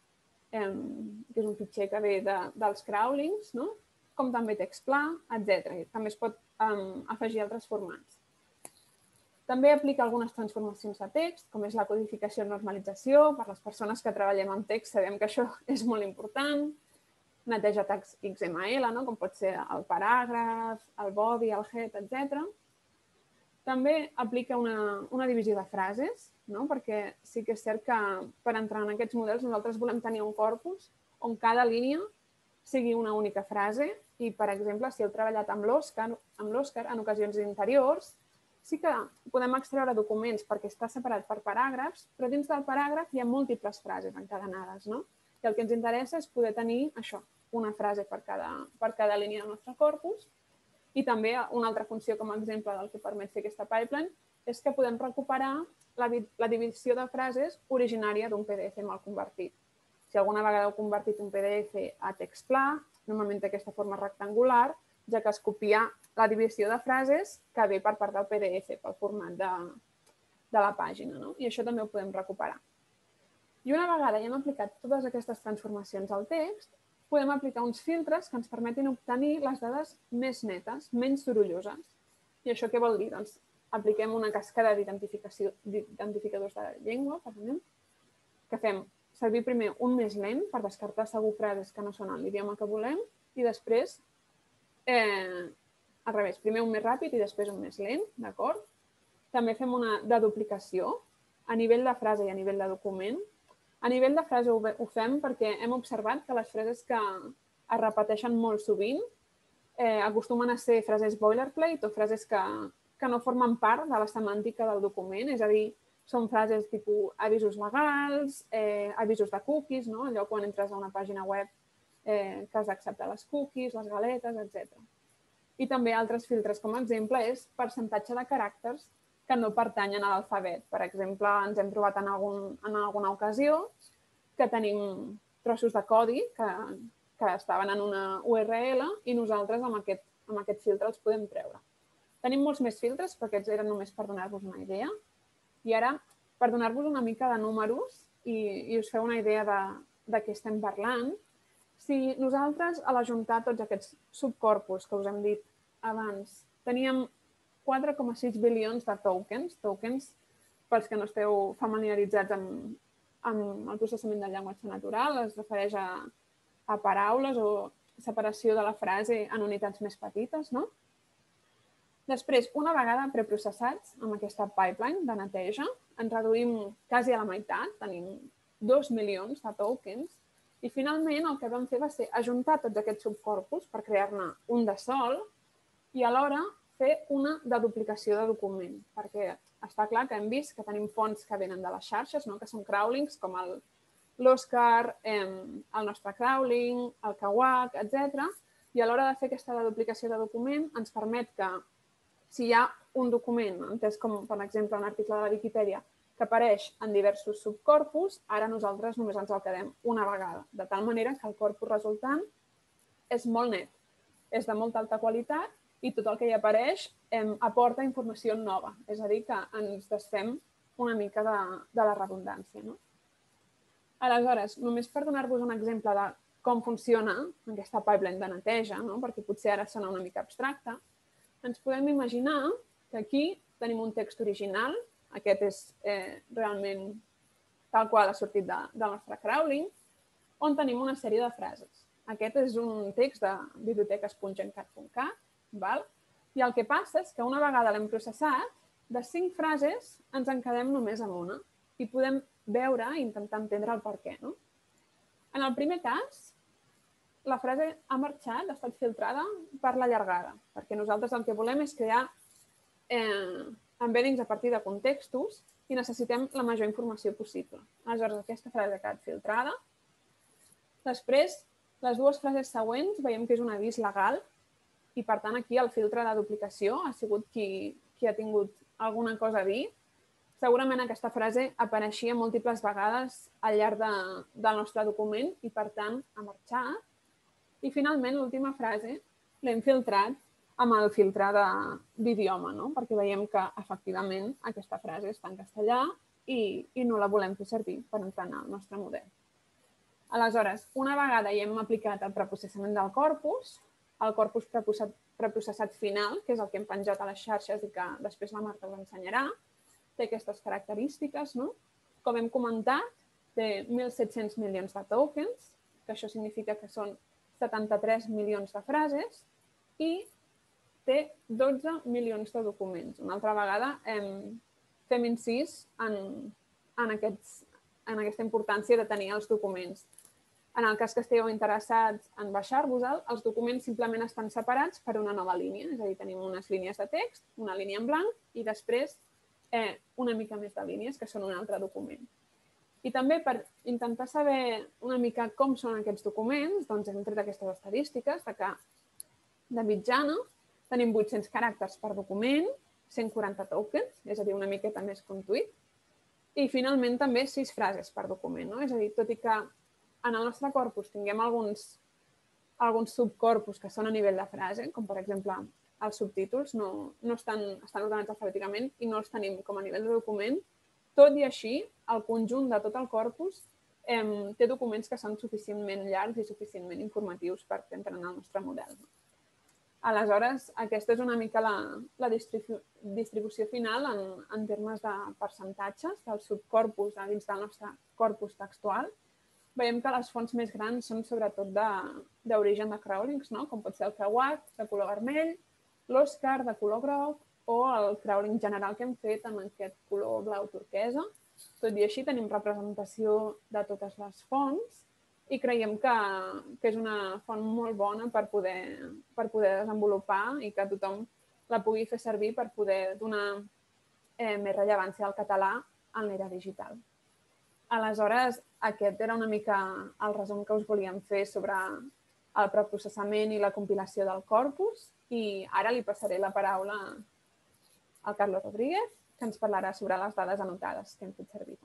que és un fitxer que ve dels crawlings, com també text pla, etc. També es pot afegir altres formats. També aplica algunes transformacions de text, com és la codificació i normalització. Per les persones que treballem amb text sabem que això és molt important. Neteja text XML, com pot ser el paràgraf, el body, el head, etc. També aplica una divisió de frases, perquè sí que és cert que per entrar en aquests models nosaltres volem tenir un corpus on cada línia sigui una única frase i, per exemple, si heu treballat amb l'Oscar en ocasions interiors, sí que podem extreure documents perquè està separat per paràgrafs, però dins del paràgraf hi ha múltiples frases encadenades, I el que ens interessa és poder tenir això, una frase per cada línia del nostre corpus. I també una altra funció com a exemple del que permet fer aquesta pipeline és que podem recuperar la divisió de frases originària d'un PDF mal convertit. Si alguna vegada heu convertit un PDF a text pla, normalment té aquesta forma rectangular, ja que es copia la divisió de frases que ve per part del PDF, pel format de la pàgina. I això també ho podem recuperar. I una vegada ja hem aplicat totes aquestes transformacions al text, podem aplicar uns filtres que ens permetin obtenir les dades més netes, menys sorolloses. I això què vol dir? Doncs apliquem una cascada d'identificadors de llengua, que fem servir primer un més lent per descartar segur frases que no són en l'idioma que volem i després, al revés, primer un més ràpid i després un més lent, d'acord? També fem una deduplicació a nivell de frase i a nivell de document. A nivell de frase ho fem perquè hem observat que les frases que es repeteixen molt sovint acostumen a ser frases boilerplate o frases que no formen part de la semàntica del document, és a dir, són frases tipus avisos legals, avisos de cookies, allò quan entres a una pàgina web que has d'acceptar les cookies, les galetes, etc. I també altres filtres, com a exemple, és percentatge de caràcters que no pertanyen a l'alfabet. Per exemple, ens hem trobat en alguna ocasió que tenim trossos de codi que estaven en una URL i nosaltres amb aquest filtre els podem treure. Tenim molts més filtres, però aquests eren només per donar-vos una idea. I ara per donar-vos una mica de números i us feu una idea de què estem parlant, si nosaltres a l'ajuntar tots aquests subcorpus que us hem dit abans teníem 4,6 bilions de tokens, pels que no esteu familiaritzats amb el processament del llenguatge natural, es refereix a paraules o separació de la frase en unitats més petites, no? Després, una vegada preprocessats amb aquesta pipeline de neteja, ens reduïm quasi a la meitat, tenim 2 milions de tokens, i finalment el que vam fer va ser ajuntar tots aquests subcorpus per crear-ne un de sol i alhora fer una deduplicació de document, perquè està clar que hem vist que tenim fonts que venen de les xarxes, que són crawlings, com l'Oscar, el nostre crawling, el Kawak, etc. I a l'hora de fer aquesta deduplicació de document ens permet que si hi ha un document, entès com, per exemple, un article de la Viquipèdia, que apareix en diversos subcorpus, ara nosaltres només ens el quedem una vegada, de tal manera que el corpus resultant és molt net, és de molta alta qualitat i tot el que hi apareix aporta informació nova, és a dir, que ens desfem una mica de la redundància. Aleshores, només per donar-vos un exemple de com funciona aquesta pipeline de neteja, perquè potser ara sona una mica abstracta, ens podem imaginar que aquí tenim un text original, aquest és realment tal qual ha sortit del nostre crawling, on tenim una sèrie de frases. Aquest és un text de biblioteques.gencat.cat, i el que passa és que una vegada l'hem processat, de 5 frases ens en quedem només amb una i podem veure i intentar entendre el per què. En el primer cas, la frase ha marxat, ha estat filtrada per la llargada, perquè nosaltres el que volem és crear embeddings a partir de contextos i necessitem la major informació possible. Aleshores, aquesta frase ha quedat filtrada. Després, les 2 frases següents veiem que és un avís legal i, per tant, aquí el filtre de duplicació ha sigut qui ha tingut alguna cosa a dir. Segurament aquesta frase apareixia múltiples vegades al llarg del nostre document i, per tant, ha marxat. I, finalment, l'última frase l'hem filtrat amb el filtre d'idioma, perquè veiem que, efectivament, aquesta frase està en castellà i no la volem fer servir per entrenar el nostre model. Aleshores, una vegada hi hem aplicat el preprocessament del corpus, el corpus preprocessat final, que és el que hem penjat a les xarxes i que després la Marta us ensenyarà, té aquestes característiques. Com hem comentat, té 1.700 milions de tokens, que això significa que són 73 milions de frases, i té 12 milions de documents. Una altra vegada fem incís en aquesta importància de tenir els documents. En el cas que estigueu interessats en baixar-vos-el, els documents simplement estan separats per una nova línia. És a dir, tenim unes línies de text, una línia en blanc i després una mica més de línies, que són un altre document. I també per intentar saber una mica com són aquests documents, doncs hem tret aquestes estadístiques de que de mitjana tenim 800 caràcters per document, 140 tokens, és a dir, una miqueta més que un tuit, i finalment també 6 frases per document. És a dir, tot i que en el nostre corpus tinguem alguns subcorpus que són a nivell de frase, com per exemple els subtítols, estan ordenats alfabèticament i no els tenim com a nivell de document, tot i així, el conjunt de tot el corpus té documents que són suficientment llargs i suficientment informatius per entrenar el nostre model. Aleshores, aquesta és una mica la distribució final en termes de percentatges del subcorpus dins del nostre corpus textual. Veiem que les fonts més grans són sobretot d'origen de crawlings, com pot ser el Kawak, de color vermell, l'Oscar, de color groc, o el crawling general que hem fet amb aquest color blau turquesa. Tot i així tenim representació de totes les fonts i creiem que és una font molt bona per poder desenvolupar i que tothom la pugui fer servir per poder donar més rellevància al català en l'era digital. Aleshores, aquest era una mica el resum que us volíem fer sobre el preprocessament i la compilació del corpus i ara li passaré la paraula al Carlos Rodríguez, que ens parlarà sobre les dades anotades que hem fet servir.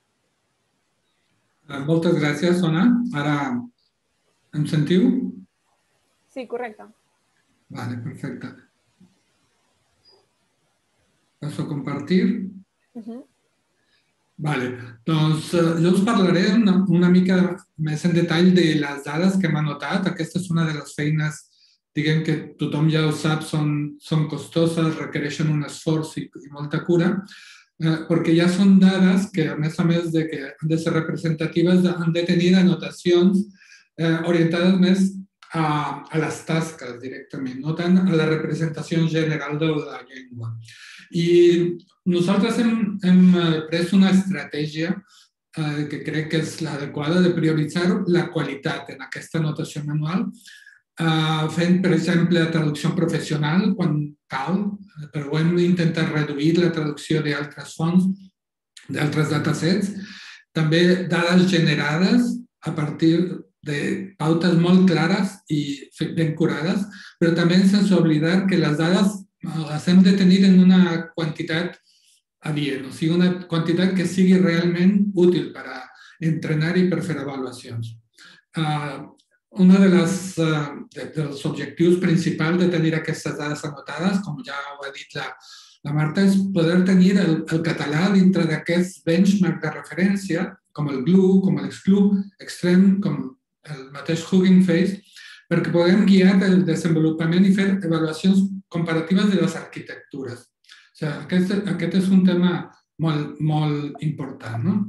Moltes gràcies, Ona. Ara em sentiu? Sí, correcte. Vale, perfecte. Passo a compartir. Vale, doncs jo us parlaré una mica més en detall de les dades que hem anotat. Aquesta és una de les feines, diguem que tothom ja ho sap, són costoses, requereixen un esforç i molta cura, perquè ja són dades que, a més de que han de ser representatives, han de tenir anotacions orientades més a les tasques directament, no tant a la representació general de la llengua. I nosaltres hem pres una estratègia que crec que és l'adequada de prioritzar la qualitat en aquesta anotació manual, fent, per exemple, la traducció professional quan cal, però hem intentat reduir la traducció d'altres fonts, d'altres datasets, també dades generades a partir de pautes molt clares i ben curades, però també sense oblidar que les dades les hem de tenir en una quantitat adient, o sigui, una quantitat que sigui realment útil per a entrenar i per fer avaluacions. Un dels objectius principals de tenir aquestes dades anotades, com ja ho ha dit la Marta, és poder tenir el català dintre d'aquests benchmarks de referència, com el GLU, com l'Exclu, Extrem, com el mateix Hugging Face, perquè puguem guiar el desenvolupament i fer avaluacions comparatives de les arquitectures. O sigui, aquest és un tema molt important, no?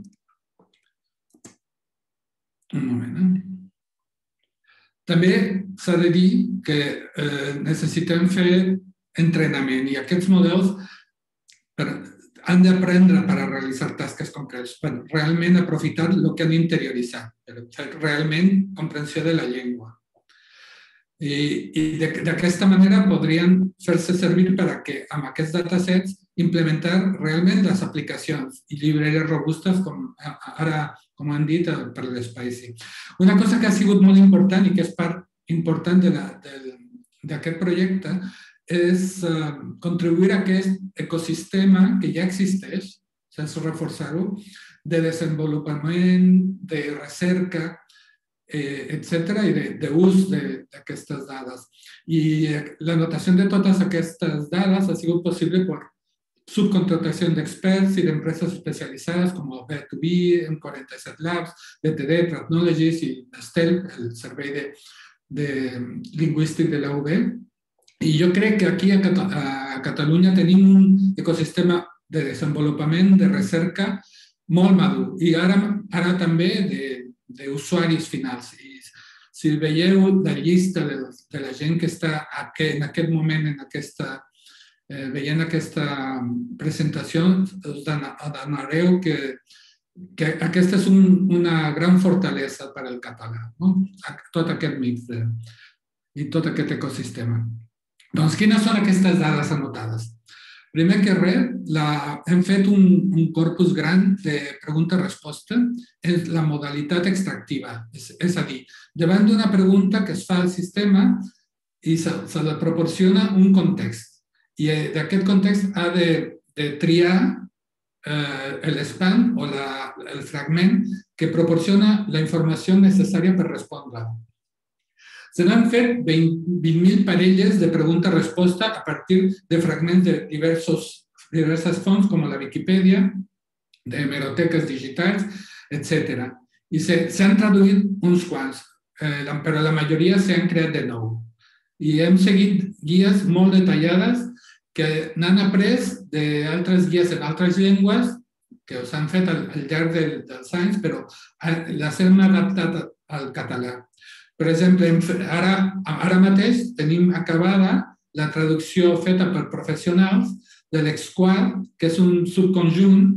Un moment. També s'ha de dir que necessitem fer entrenament i aquests models han d'aprendre per a realitzar tasques concretes, per realment aprofitar el que han interioritzat, per fer realment comprensió de la llengua. I d'aquesta manera podrien fer-se servir per a que amb aquests datasets implementar realment les aplicacions i llibreries robustes, com ara, com han dit, per l'Spicy. Una cosa que ha sigut molt important i que és part important d'aquest projecte és contribuir a aquest ecosistema que ja existeix, sense reforçar-ho, de desenvolupament, de recerca, etc., i d'ús d'aquestes dades. I l'anotació de totes aquestes dades ha sigut possible per subcontratació d'experts i d'empreses especialitzades com el B2B, M47 Labs, DTD, Technologies i Estel, el servei lingüístic de la UB. I jo crec que aquí a Catalunya tenim un ecosistema de desenvolupament, de recerca molt madur i ara també d'usuaris finals. I si veieu la llista de la gent que està en aquest moment veient aquesta presentació, us adonareu que aquesta és una gran fortalesa per al català, tot aquest mix i tot aquest ecosistema. Doncs quines són aquestes dades anotades? Primer que res, hem fet un corpus gran de pregunta-resposta en la modalitat extractiva. És a dir, davant d'una pregunta que es fa al sistema i se li proporciona un context. I d'aquest context ha de triar l'span o el fragment que proporciona la informació necessària per respondre. Se n'han fet 20.000 parelles de pregunta-resposta a partir de fragments de diverses fonts, com la Viquipèdia, d'hemeroteques digitals, etc. I s'han traduït uns quants, però la majoria s'han creat de nou. I hem seguit guies molt detallades que n'han après d'altres guies en altres llengües que s'han fet al llarg dels anys, però les hem adaptat al català. Per exemple, ara mateix tenim acabada la traducció feta per professionals de l'Exquad, que és un subconjunt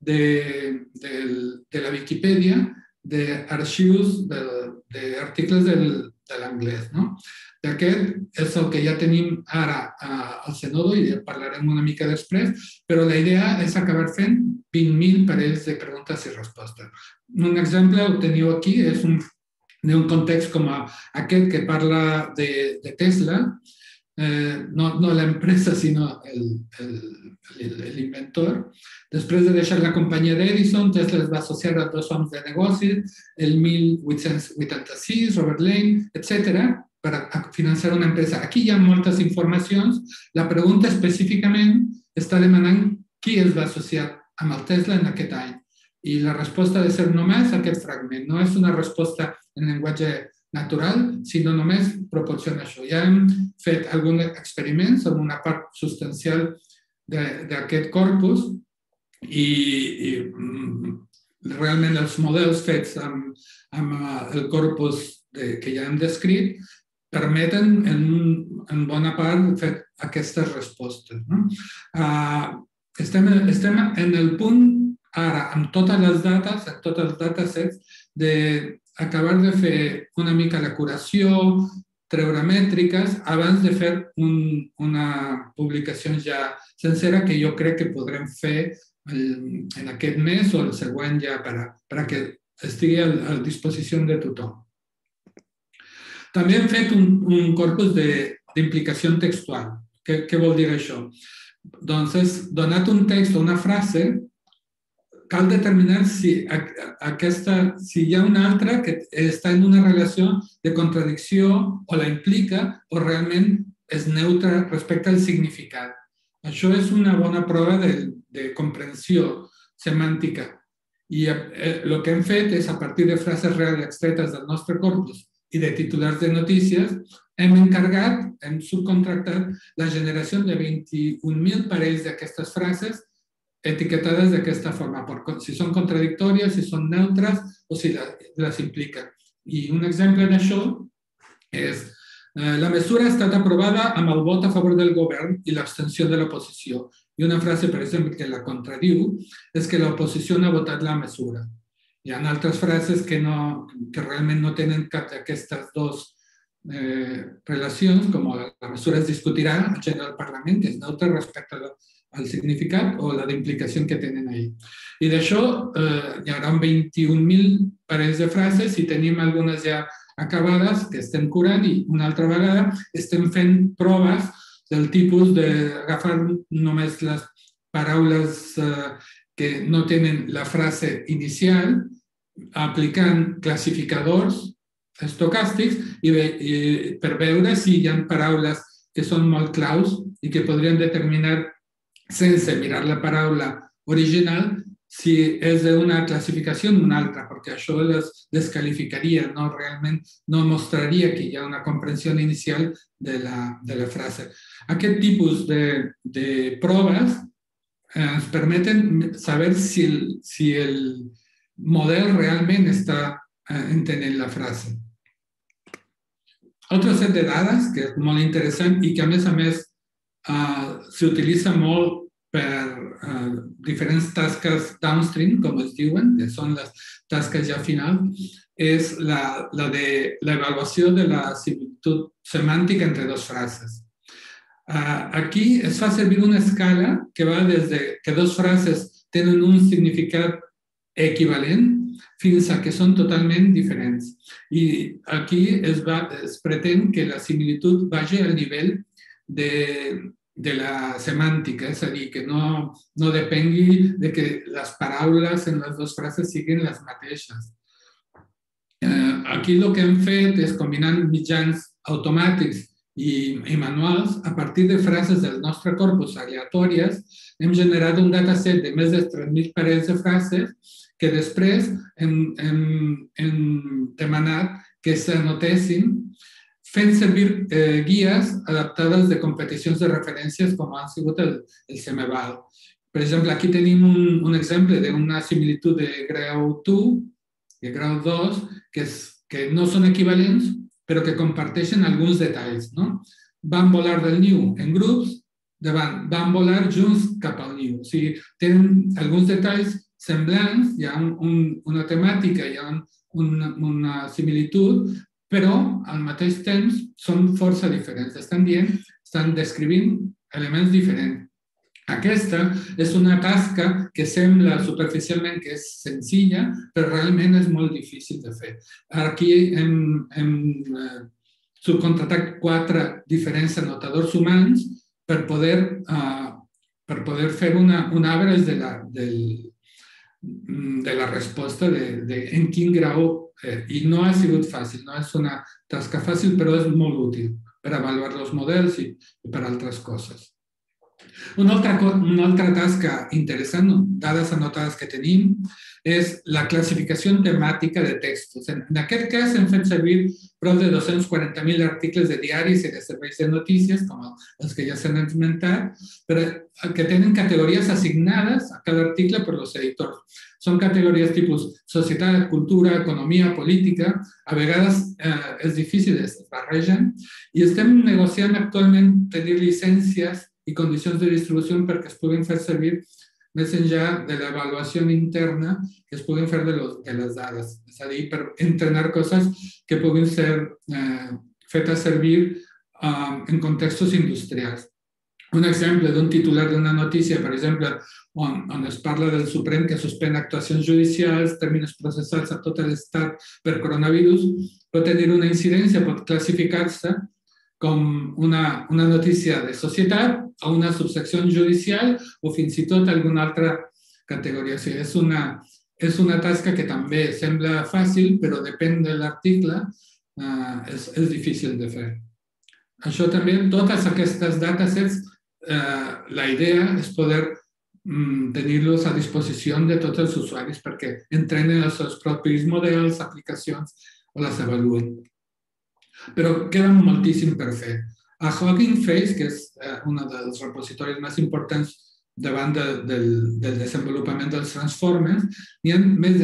de la Viquipèdia d'arxius d'articles de l'anglès. Aquest és el que ja tenim ara al Zenodo i en parlarem una mica després, però la idea és acabar fent 20.000 parells de preguntes i respostes. Un exemple ho teniu aquí, és d'un context com aquest que parla de Tesla, no l'empresa, sinó l'inventor. Després de deixar la companyia d'Edison, Tesla es va associar a dos homes de negocis, el 1886, Robert Lane, etc., per a financiar una empresa. Aquí hi ha moltes informacions. La pregunta específicament està demanant qui es va associar amb el Tesla en aquest any. i la resposta ha de ser només aquest fragment. No és una resposta en llenguatge natural, sinó només proporciona això. Ja hem fet alguns experiments amb una part substancial d'aquest corpus i realment els models fets amb el corpus que ja hem descrit permeten en bona part fer aquestes respostes. Estem en el punt ara, amb totes les dates, amb tots els datasets, d'acabar de fer una mica la curació, treure mètriques, abans de fer una publicació ja sencera que jo crec que podrem fer en aquest mes o el següent ja perquè estigui a disposició de tothom. També hem fet un corpus d'implicació textual. Què vol dir això? Doncs, donat un text o una frase, cal determinar si hi ha una altra que està en una relació de contradicció o la implica o realment és neutra respecte al significat. Això és una bona prova de comprensió semàntica. I el que hem fet és, a partir de frases reals extretes del nostre corpus i de titulars de notícies, hem subcontractat la generació de 21.000 parells d'aquestes frases etiquetades d'aquesta forma, si són contradictòries, si són neutres o si les impliquen. I un exemple d'això és la mesura ha estat aprovada amb el vot a favor del govern i l'abstenció de l'oposició. I una frase, per exemple, que la contradiu és que l'oposició no ha votat la mesura. Hi ha altres frases que realment no tenen cap d'aquestes dues relacions, com la mesura es discutirà al Parlament, que és neutre respecte al significat o la implicació que tenen ahí. I d'això hi haurà 21.000 parells de frases i tenim algunes ja acabades que estem curant i una altra vegada estem fent proves del tipus d'agafar només les paraules que no tenen la frase inicial, aplicant classificadors estocàstics per veure si hi ha paraules que són molt claus i que podrien determinar, sense mirar la paraula original, si és d'una classificació o una altra, perquè això les descalificaria, realment no mostraria que hi ha una comprensió inicial de la frase. Aquest tipus de proves ens permeten saber si el model realment està entenent la frase. Altre set de dades que és molt interessant i que a més s'utilitza molt per diferents tasques downstream, com es diuen, que són les tasques ja finals, és l'avaluació de la similitud semàntica entre dues frases. Aquí es fa servir una escala que va des que dues frases tenen un significat equivalent fins a que són totalment diferents. I aquí es pretén que la similitud vagi al nivell de la semàntica, és a dir, que no depengui de que les paraules en les dues frases siguin les mateixes. Aquí el que hem fet és, combinant mitjans automàtics i manuals, a partir de frases del nostre corpus aleatòries, hem generat un dataset de més de 3.000 parells de frases que després hem demanat que s'anotessin fent servir guies adaptades de competicions de referències com han sigut el Semeval. Per exemple, aquí tenim un exemple d'una similitud de grau 2, de grau 2, que no són equivalents, però que comparteixen alguns detalls. Van volar del niu en grups, van volar junts cap al niu. O sigui, tenen alguns detalls semblants, hi ha una temàtica, hi ha una similitud, però al mateix temps són força diferents. Estan descrivint elements diferents. Aquesta és una tasca que sembla superficialment que és senzilla, però realment és molt difícil de fer. Aquí hem subcontratat 4 diferents anotadors humans per poder fer un average de la resposta en quin grau. I no ha sigut fàcil, no és una tasca fàcil, però és molt útil per avaluar els models i per altres coses. Una altra tasca interessant, dades anotades que tenim, és la classificació temàtica de textos. En aquest cas hem fet servir prop de 240.000 articles de diaris i de serveis de notícies, com els que ja s'han esmentat, que tenen categories assignades a cada article per els editors. Són categories tipus societat, cultura, economia, política. A vegades és difícil, es barregen. I estem negociant actualment tenir llicències i condicions de distribució perquè es puguin fer servir més enllà de l'avaluació interna que es puguin fer de les dades. És a dir, per entrenar coses que puguin ser fetes servir en contextos industrials. Un exemple d'un titular d'una notícia, per exemple, on es parla del Suprem que suspèn actuacions judicials, terminis processals a tot l'estat per coronavirus, pot tenir una incidència, pot classificar-se com una notícia de societat o una subsecció judicial o fins i tot alguna altra categoria. O sigui, és una tasca que també sembla fàcil, però depèn de l'article, és difícil de fer. Això també, totes aquestes datasets, la idea és poder tenir-los a disposició de tots els usuaris perquè entrenen els seus propis models, aplicacions o les avaluen. Però queda moltíssim per fer. A Hugging Face, que és un dels repositoris més importants davant del desenvolupament dels Transformers, hi ha més de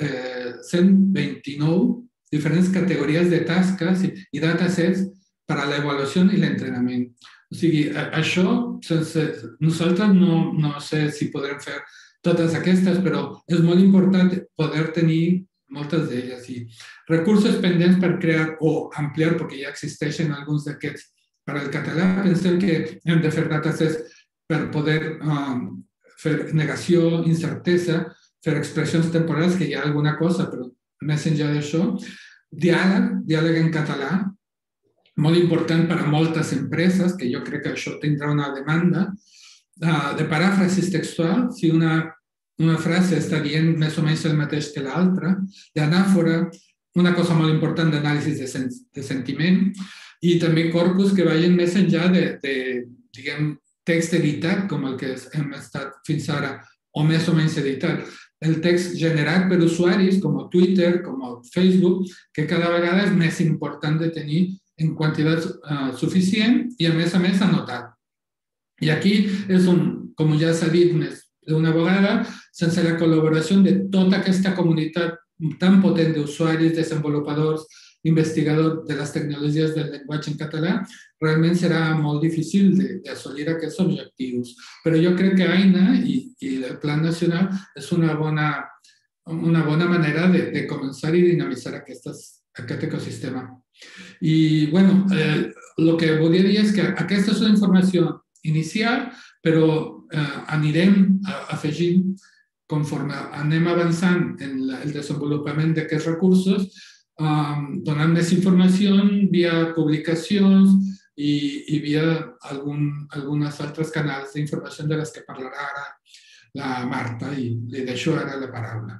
129 diferents categories de tasques i datasets per a l'avaluació i l'entrenament. O sigui, això, nosaltres no sé si podrem fer totes aquestes, però és molt important poder tenir moltes d'elles. I recursos pendents per crear o ampliar, perquè ja existeixen alguns d'aquests per al català. Pensem que hem de fer datasets per poder fer negació, incertesa, fer expressions temporals, que hi ha alguna cosa, però més enllà d'això. Diàleg en català, molt important per a moltes empreses, que jo crec que això tindrà una demanda, de paràfrasis textual, si una frase està dient més o menys el mateix que l'altra, d'anàfora, una cosa molt important d'anàlisi de sentiment, i també corpus que vagin més enllà de text editat, com el que hem estat fins ara, o més o menys editat. El text generat per usuaris, com Twitter, com Facebook, que cada vegada és més important de tenir en quantitat suficient i, a més anotat. I aquí és on, com ja s'ha dit més d'una vegada, sense la col·laboració de tota aquesta comunitat tan potent d'usuaris, desenvolupadors, investigadors de les tecnologies del llenguatge en català, realment serà molt difícil d'assolir aquests objectius. Però jo crec que Aina i el Plan Nacional és una bona manera de començar i dinamitzar aquest ecosistema. I, bueno, el que volia dir és que aquesta és una informació inicial, però anirem afegint, conforme anem avançant en el desenvolupament d'aquests recursos, donant més informació via publicacions i via alguns altres canals d'informació de les que parlarà ara la Marta, i li deixo ara la paraula.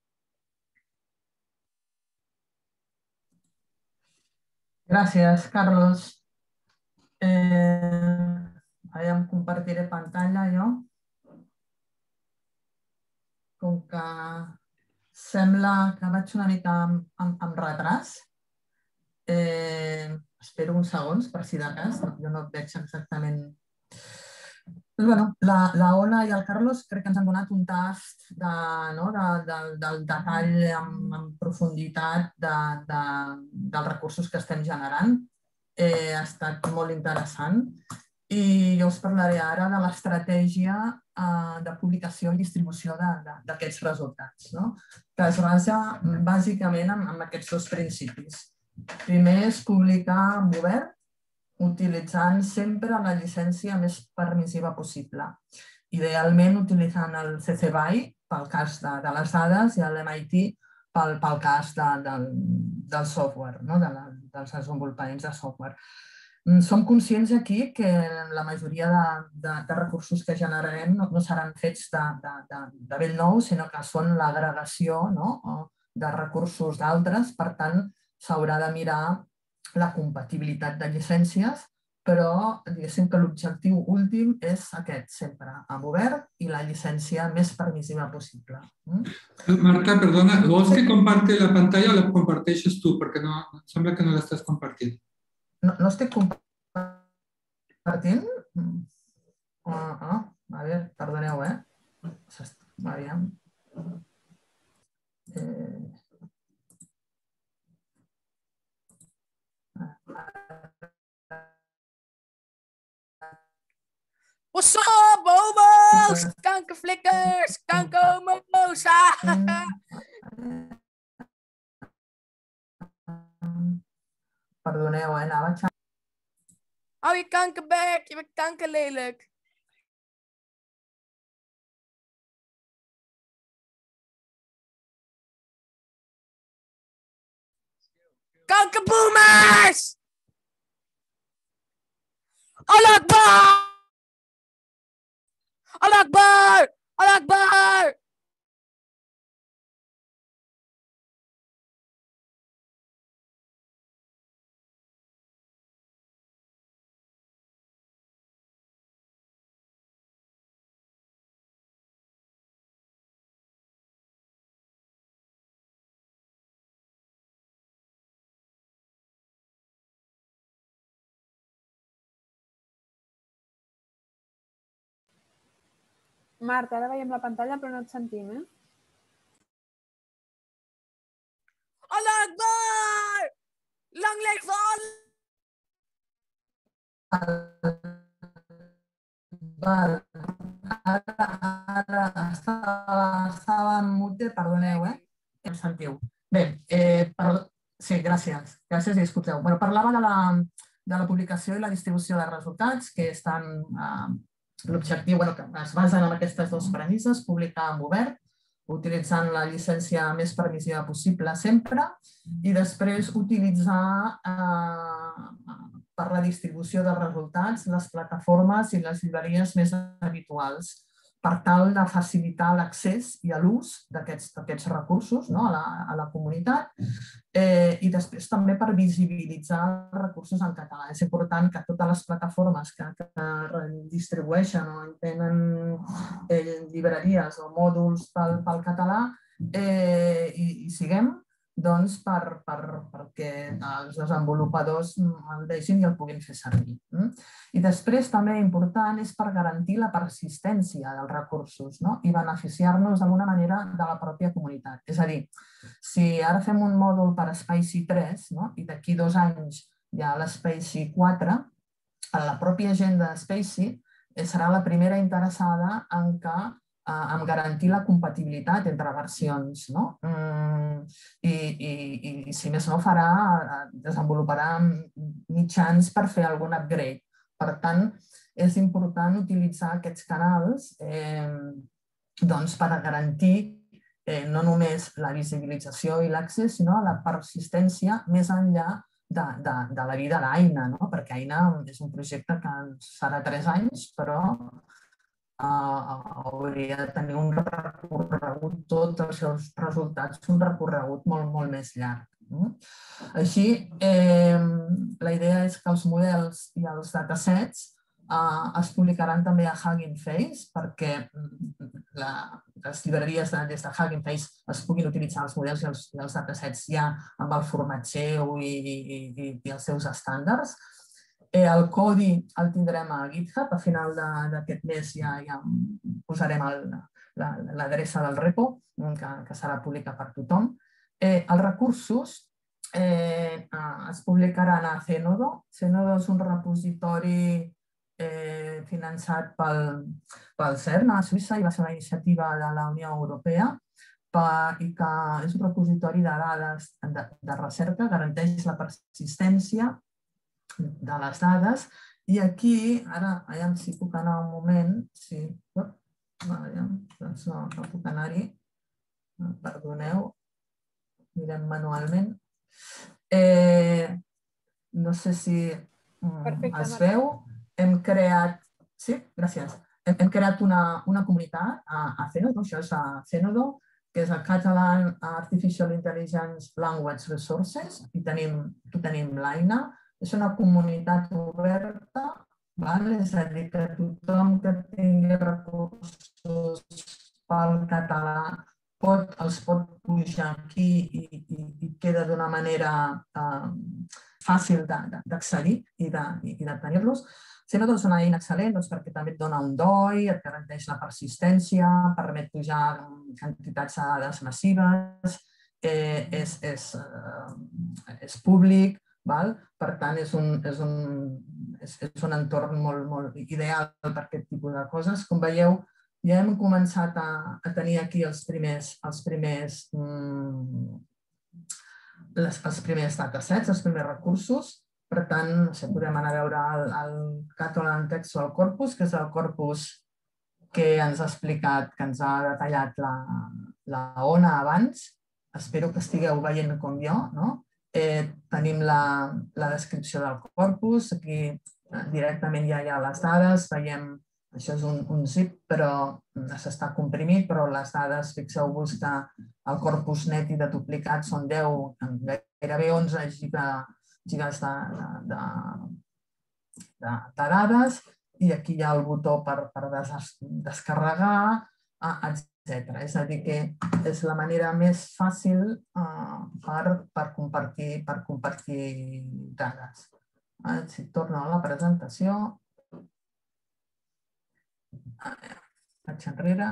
Gràcies, Carlos. Ara em compartiré pantalla jo. Com que sembla que vaig una mica amb retras, espero uns segons, per si de cas, jo no et veig exactament. La Ona i el Carlos crec que ens han donat un tast del detall en profunditat dels recursos que estem generant. Ha estat molt interessant i jo us parlaré ara de l'estratègia de publicació i distribució d'aquests resultats, que es basa bàsicament en aquests dos principis. Primer és publicar en obert, utilitzant sempre la llicència més permissiva possible. Idealment utilitzant el CC BY pel cas de les dades i l'MIT pel cas del software, dels desenvolupaments de software. Som conscients aquí que la majoria de recursos que generarem no seran fets de bell nou, sinó que són l'agregació de recursos d'altres. Per tant, s'haurà de mirar la compatibilitat de llicències però diguéssim que l'objectiu últim és aquest, sempre, amb obert i la llicència més permissiva possible. Marta, perdona, ¿vols que comparte la pantalla o la comparteixes tu? Perquè no, sembla que no l'estàs compartint. No estic compartint? A veure, perdoneu, Aviam. What's up, homos? Kankerflikkers, kankerhomo's. Perdoneu, anava a... Hou je kankerbek, je bent kankerlelijk. Kankerboomers! Allah Akbar! Allah Akbar! Allah Akbar! Marta, ara veiem la pantalla però no et sentim, Allah Akbar! Lang leef Allah! Ara estava en mute, perdoneu, Em sentiu. Bé, sí, gràcies. Gràcies i disculpeu. Parlava de la publicació i la distribució de resultats, que estan... L'objectiu, que es basen en aquestes dues premisses, publicar en obert, utilitzant la llicència més permissiva possible sempre, i després utilitzar per la distribució de resultats les plataformes i les llibreries més habituals per tal de facilitar l'accés i l'ús d'aquests recursos a la comunitat i després també per visibilitzar els recursos en català. És important que totes les plataformes que distribueixen o tenen llibreries o mòduls pel català hi siguem perquè els desenvolupadors el vegin i el puguin fer servir. I després també important és per garantir la persistència dels recursos i beneficiar-nos d'alguna manera de la pròpia comunitat. És a dir, si ara fem un mòdul per Spacie 3 i d'aquí 2 anys hi ha l'Spacie 4, la pròpia gent de Spacie serà la primera interessada en garantir la compatibilitat entre versions. I si més no desenvoluparà mitjans per fer algun upgrade. Per tant, és important utilitzar aquests canals per garantir no només la visibilització i l'accés, sinó la persistència més enllà de la vida d'Aina, perquè Aina és un projecte que serà 3 anys, però hauria de tenir un recorregut, tots els seus resultats, un recorregut molt més llarg. Així, la idea és que els models i els datasets es publicaran també a Hugging Face perquè les llibreries des de Hugging Face es puguin utilitzar els models i els datasets ja amb el format seu i els seus estàndards. El codi el tindrem a GitHub, a final d'aquest mes ja posarem l'adreça del repo, que serà pública per tothom. Els recursos es publicaran a Zenodo. Zenodo és un repositori finançat pel CERN a Suïssa i va ser una iniciativa de la Unió Europea i que és un repositori de dades de recerca, garanteix la persistència de les dades i aquí, ara, aviam si puc anar un moment, sí, doncs no puc anar-hi, perdoneu, mirem manualment. No sé si es veu, hem creat, sí, gràcies, hem creat una comunitat a Zenodo, això és a Zenodo, que és el Catalan Artificial Intelligence Language Resources, i tenim l'Aina, És una comunitat oberta, és a dir, que tothom que tingui recursos pel català els pot pujar aquí i queda d'una manera fàcil d'accedir i de tenir-los. Zenodo és una eina excel·lent perquè també et dona un DOI, et garanteix la persistència, permet pujar quantitats de dades massives, és públic, per tant és un entorn molt ideal per aquest tipus de coses. Com veieu, ja hem començat a tenir aquí els primers datasets, els primers recursos. Per tant, podem anar a veure el Catalan Textual Corpus, que és el corpus que ens ha explicat, que ens ha detallat la Ona abans. Espero que estigueu veient com jo. Tenim la descripció del corpus. Aquí directament ja hi ha les dades. Veiem, això és un zip, però s'està comprimit, però les dades, fixeu-vos que el corpus net i de duplicat són 10, gairebé 11 gigas de dades, i aquí hi ha el botó per descarregar, etc. És a dir, que és la manera més fàcil per compartir dades. Si torno a la presentació, vaig enrere.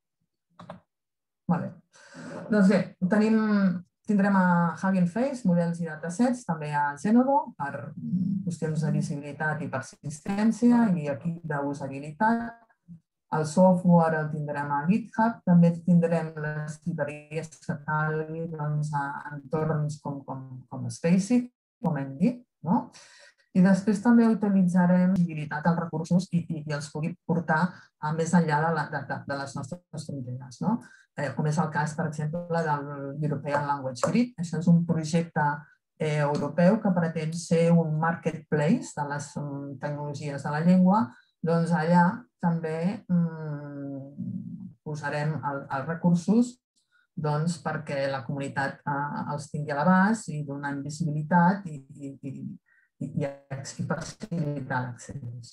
Doncs bé, tindrem a Hugging Face, models i datasets, també a Zenodo per qüestions de visibilitat i persistència i aquí d'usabilitat. El software el tindrem a GitHub, també tindrem les llibreries que calguin a entorns com Spacex, com hem dit. I després també utilitzarem visibilitat als recursos i els pugui portar més enllà de les nostres fronteres, com és el cas, per exemple, del European Language Grid. Això és un projecte europeu que pretén ser un marketplace de les tecnologies de la llengua. Doncs allà també posarem els recursos perquè la comunitat els tingui a l'abast i donant visibilitat i facilitar l'accés.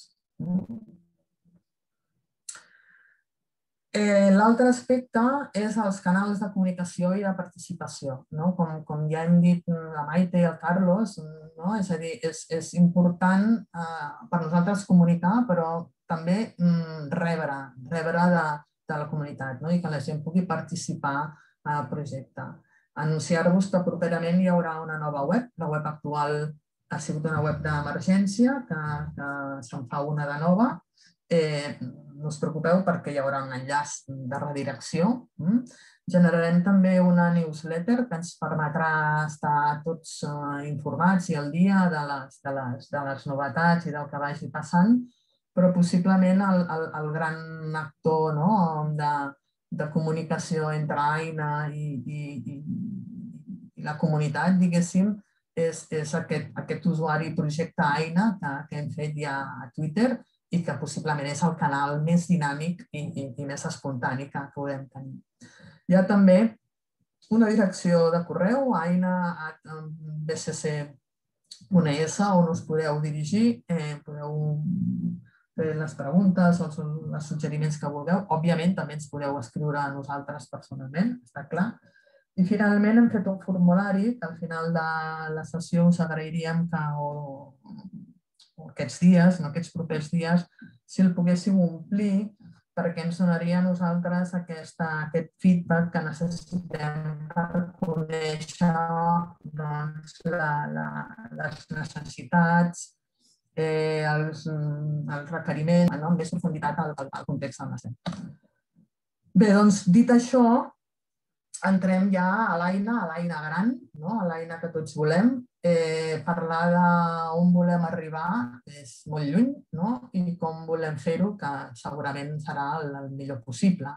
L'altre aspecte és els canals de comunicació i de participació. Com ja hem dit la Maite i el Carlos, és a dir, és important per nosaltres comunicar, però també rebre de la comunitat i que la gent pugui participar al projecte. Anunciar-vos que properament hi haurà una nova web. La web actual ha sigut una web d'emergència, que se'n fa una de nova. No us preocupeu perquè hi haurà un enllaç de redirecció. Generarem també una newsletter que ens permetrà estar tots informats i al dia de les novetats i del que vagi passant, però possiblement el gran actor de comunicació entre Aina i la comunitat, diguéssim, és aquest usuari projecte Aina que hem fet ja a Twitter i que possiblement és el canal més dinàmic i més espontani que podem tenir. Hi ha també una direcció de correu, aina@bcc.es, on us podeu dirigir, podeu fer les preguntes o els suggeriments que vulgueu. Òbviament, també ens podeu escriure a nosaltres personalment, està clar. I finalment hem fet un formulari que al final de la sessió us agrairíem que aquests dies, aquests propers dies, si el poguéssim omplir, perquè ens donaria a nosaltres aquest feedback que necessitem per conèixer les necessitats, els requeriments, amb més profunditat al context on estem. Bé, doncs, dit això, entrem ja a l'Aina gran, a l'Aina que tots volem. Parlar d'on volem arribar és molt lluny i com volem fer-ho, que segurament serà el millor possible.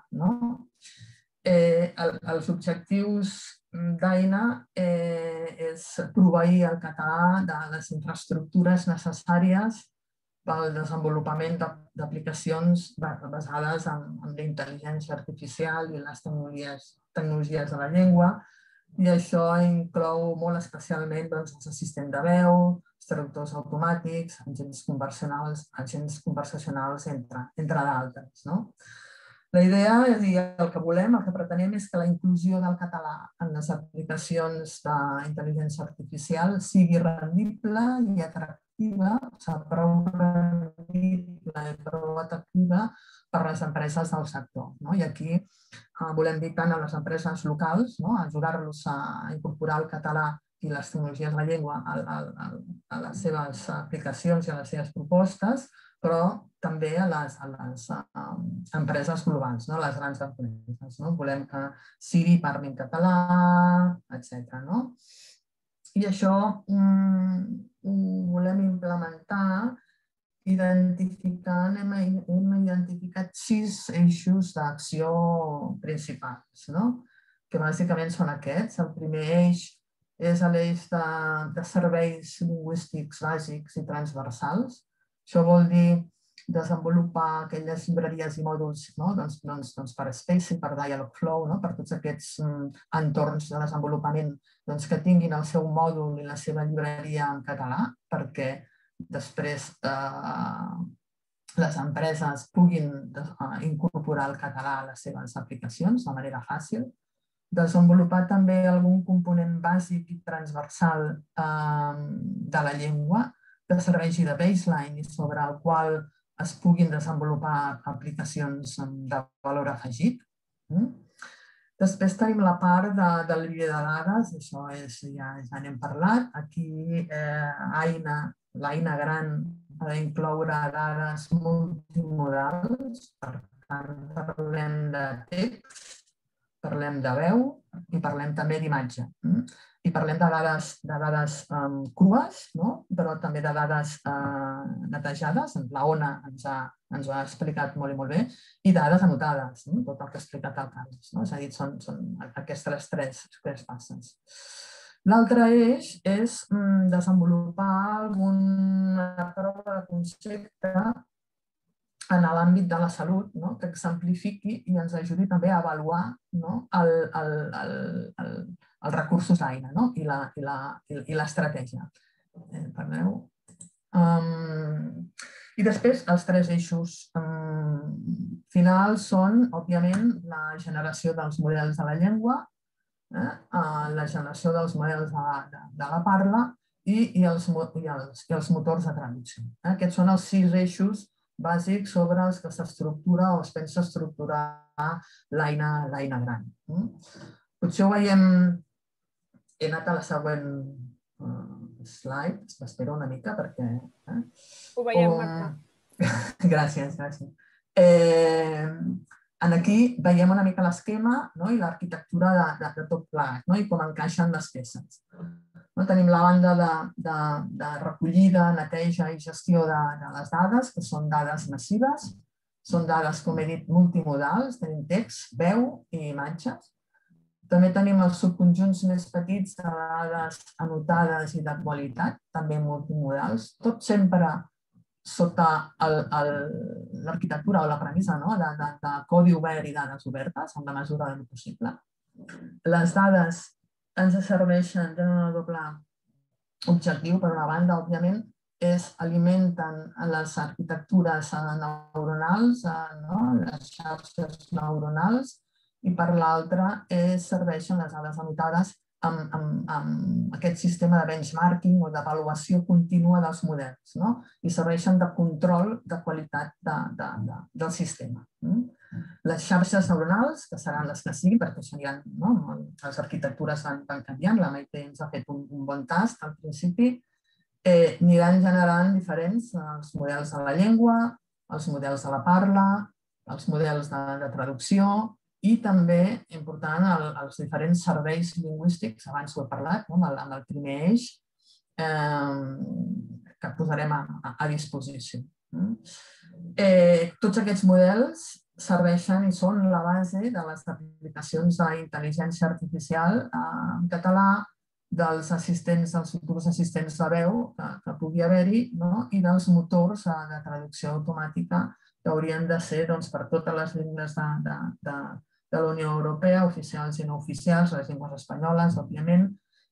Els objectius d'Aina és proveir el català de les infraestructures necessàries pel desenvolupament d'aplicacions basades en la intel·ligència artificial i les tecnologies de la llengua, I això inclou molt especialment els assistents de veu, els traductors automàtics, agents conversacionals, entre d'altres. La idea, és dir, el que volem, el que pretenem és que la inclusió del català en les aplicacions d'intel·ligència artificial sigui rendible i atractiva, prou rendible i prou atractiva per les empreses del sector. I aquí volem dir tant a les empreses locals, ajudar-los a incorporar el català i les tecnologies de la llengua a les seves aplicacions i a les seves propostes, però també a les empreses globals, a les grans empreses. Volem que Siri parli en català, etc. I això ho volem implementar identificant, hem identificat 6 eixos d'acció principals, que bàsicament són aquests. El primer eix és l'eix de serveis lingüístics bàsics i transversals. Això vol dir desenvolupar aquelles llibreries i mòduls per Space, per Dialogflow, per tots aquests entorns de desenvolupament que tinguin el seu mòdul i la seva llibreria en català, perquè després les empreses puguin incorporar el català a les seves aplicacions de manera fàcil. Desenvolupar també algun component bàsic i transversal de la llengua que serveixi de baseline i sobre el qual es puguin desenvolupar aplicacions de valor afegit. Després tenim la part del llibre de dades, això ja n'hem parlat. Aquí l'eina gran ha d'incloure dades multimodals, per tant parlem de text, parlem de veu i parlem també d'imatge. I parlem de dades crues, però també de dades netejades, la Ona ens ho ha explicat molt i molt bé, i dades anotades, tot el que ha explicat el Carles. És a dir, són aquestes tres passes. L'altre eix és desenvolupar alguna prova de concepte en l'àmbit de la salut, que exemplifiqui i ens ajudi també a avaluar els recursos d'eina i l'estratègia. Perdoneu. I després els 3 eixos finals són, òbviament, la generació dels models de la llengua, la generació dels models de la parla i els motors de traducció. Aquests són els 6 eixos bàsics sobre els que s'estructura o es pensa estructurar l'eina gran. Potser ho veiem, he anat a la següent slide, espero una mica perquè... Ho veiem, Marta. Gràcies. Aquí veiem una mica l'esquema i l'arquitectura de tot plegat i com encaixen les peces. Tenim la banda de recollida, neteja i gestió de les dades, que són dades massives. Són dades, com he dit, multimodals. Tenim text, veu i imatges. També tenim els subconjunts més petits de dades anotades i de qualitat, també multimodals. Tot sempre sota l'arquitectura o la premissa de codi obert i dades obertes, en la mesura del possible. Les dades ens serveixen, tenen un doble objectiu. Per una banda, òbviament, alimenten les arquitectures neuronals, les xarxes neuronals, i per l'altra serveixen les dades anotades amb aquest sistema de benchmarking o d'avaluació contínua dels models i serveixen de control de qualitat del sistema. Les xarxes neuronals, que seran les que siguin, perquè això les arquitectures van canviant, la Maite ens ha fet un bon tast al principi, aniran generant diferents els models de la llengua, els models de la parla, els models de traducció i també, important, els diferents serveis lingüístics, abans ho he parlat, amb el primer eix, que posarem a disposició. Tots aquests models serveixen i són la base de les aplicacions d'intel·ligència artificial en català, dels futurs assistents de veu que pugui haver-hi i dels motors de traducció automàtica que haurien de ser per totes les línies de la Unió Europea, oficials i no oficials, les llengües espanyoles, òbviament,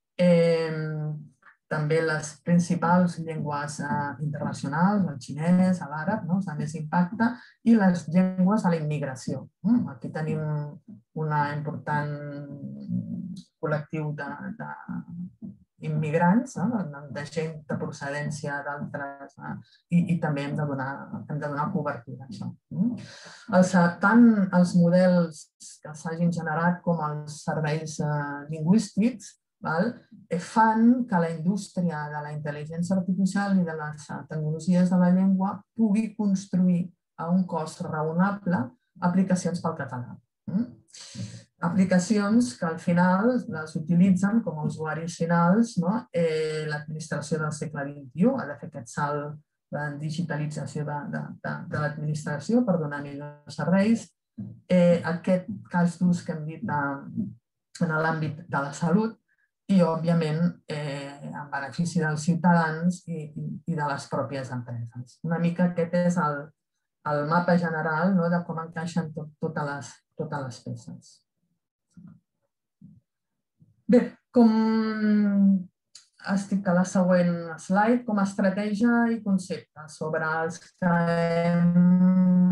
també les principals llengües internacionals, el xinès, l'àrab, de més impacte, i les llengües de la immigració. Aquí tenim un important col·lectiu d'immigrants, de gent de procedència d'altres, i també hem de donar cobertura a això. Tant els models que s'hagin generat com els serveis lingüístics fan que la indústria de la intel·ligència artificial i de les tecnologies de la llengua pugui construir a un cost raonable aplicacions pel català. Aplicacions que al final les utilitzen com a usuaris finals l'administració del segle XXI, ha de fer aquest salt de digitalització de l'administració per donar millors serveis. Aquest cas d'ús que hem dit en l'àmbit de la salut, i, òbviament, en benefici dels ciutadans i de les pròpies empreses. Una mica aquest és el mapa general de com encaixen totes les peces. Bé, com estic a la següent slide, com a estratègia i concepte sobre els que hem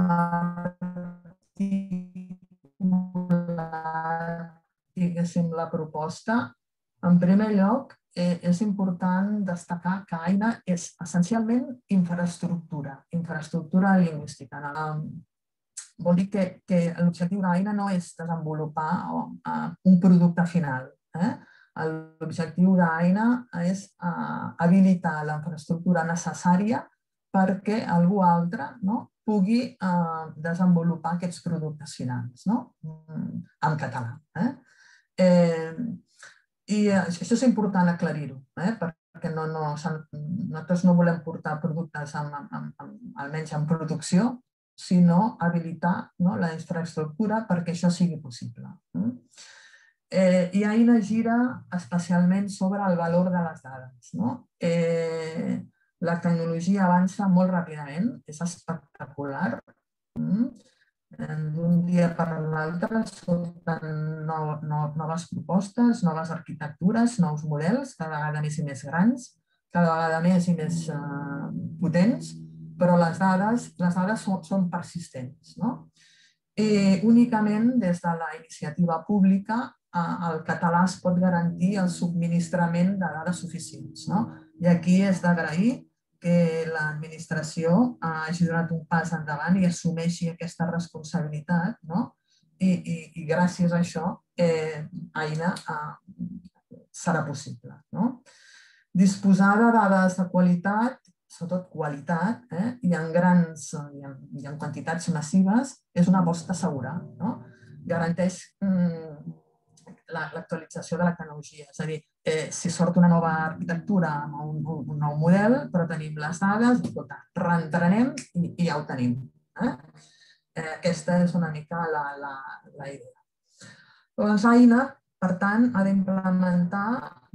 articulat, diguéssim, la proposta. En primer lloc, és important destacar que Aina és essencialment infraestructura lingüística. Vol dir que l'objectiu d'Aina no és desenvolupar un producte final. L'objectiu d'Aina és habilitar la infraestructura necessària perquè algú altre pugui desenvolupar aquests productes finals en català. I això és important aclarir-ho, perquè nosaltres no volem portar productes almenys en producció, sinó habilitar la infraestructura perquè això sigui possible. I Aina gira especialment sobre el valor de les dades. La tecnologia avança molt ràpidament, és espectacular. D'un dia per l'altre surten noves propostes, noves arquitectures, nous models, cada vegada més i més grans, cada vegada més i més potents, però les dades són persistents. Únicament des de la iniciativa pública el català es pot garantir el subministrament de dades suficients. I aquí és d'agrair que l'administració hagi donat un pas endavant i assumeixi aquesta responsabilitat i gràcies a això Aina serà possible. Disposar de dades de qualitat, sobretot qualitat, i en quantitats massives és una aposta segura. Garanteix l'actualització de la tecnologia. És a dir, si sort una nova arquitectura amb un nou model, però tenim les dades, reentrenem i ja ho tenim. Aquesta és una mica la idea. Doncs Aina, per tant, ha d'implementar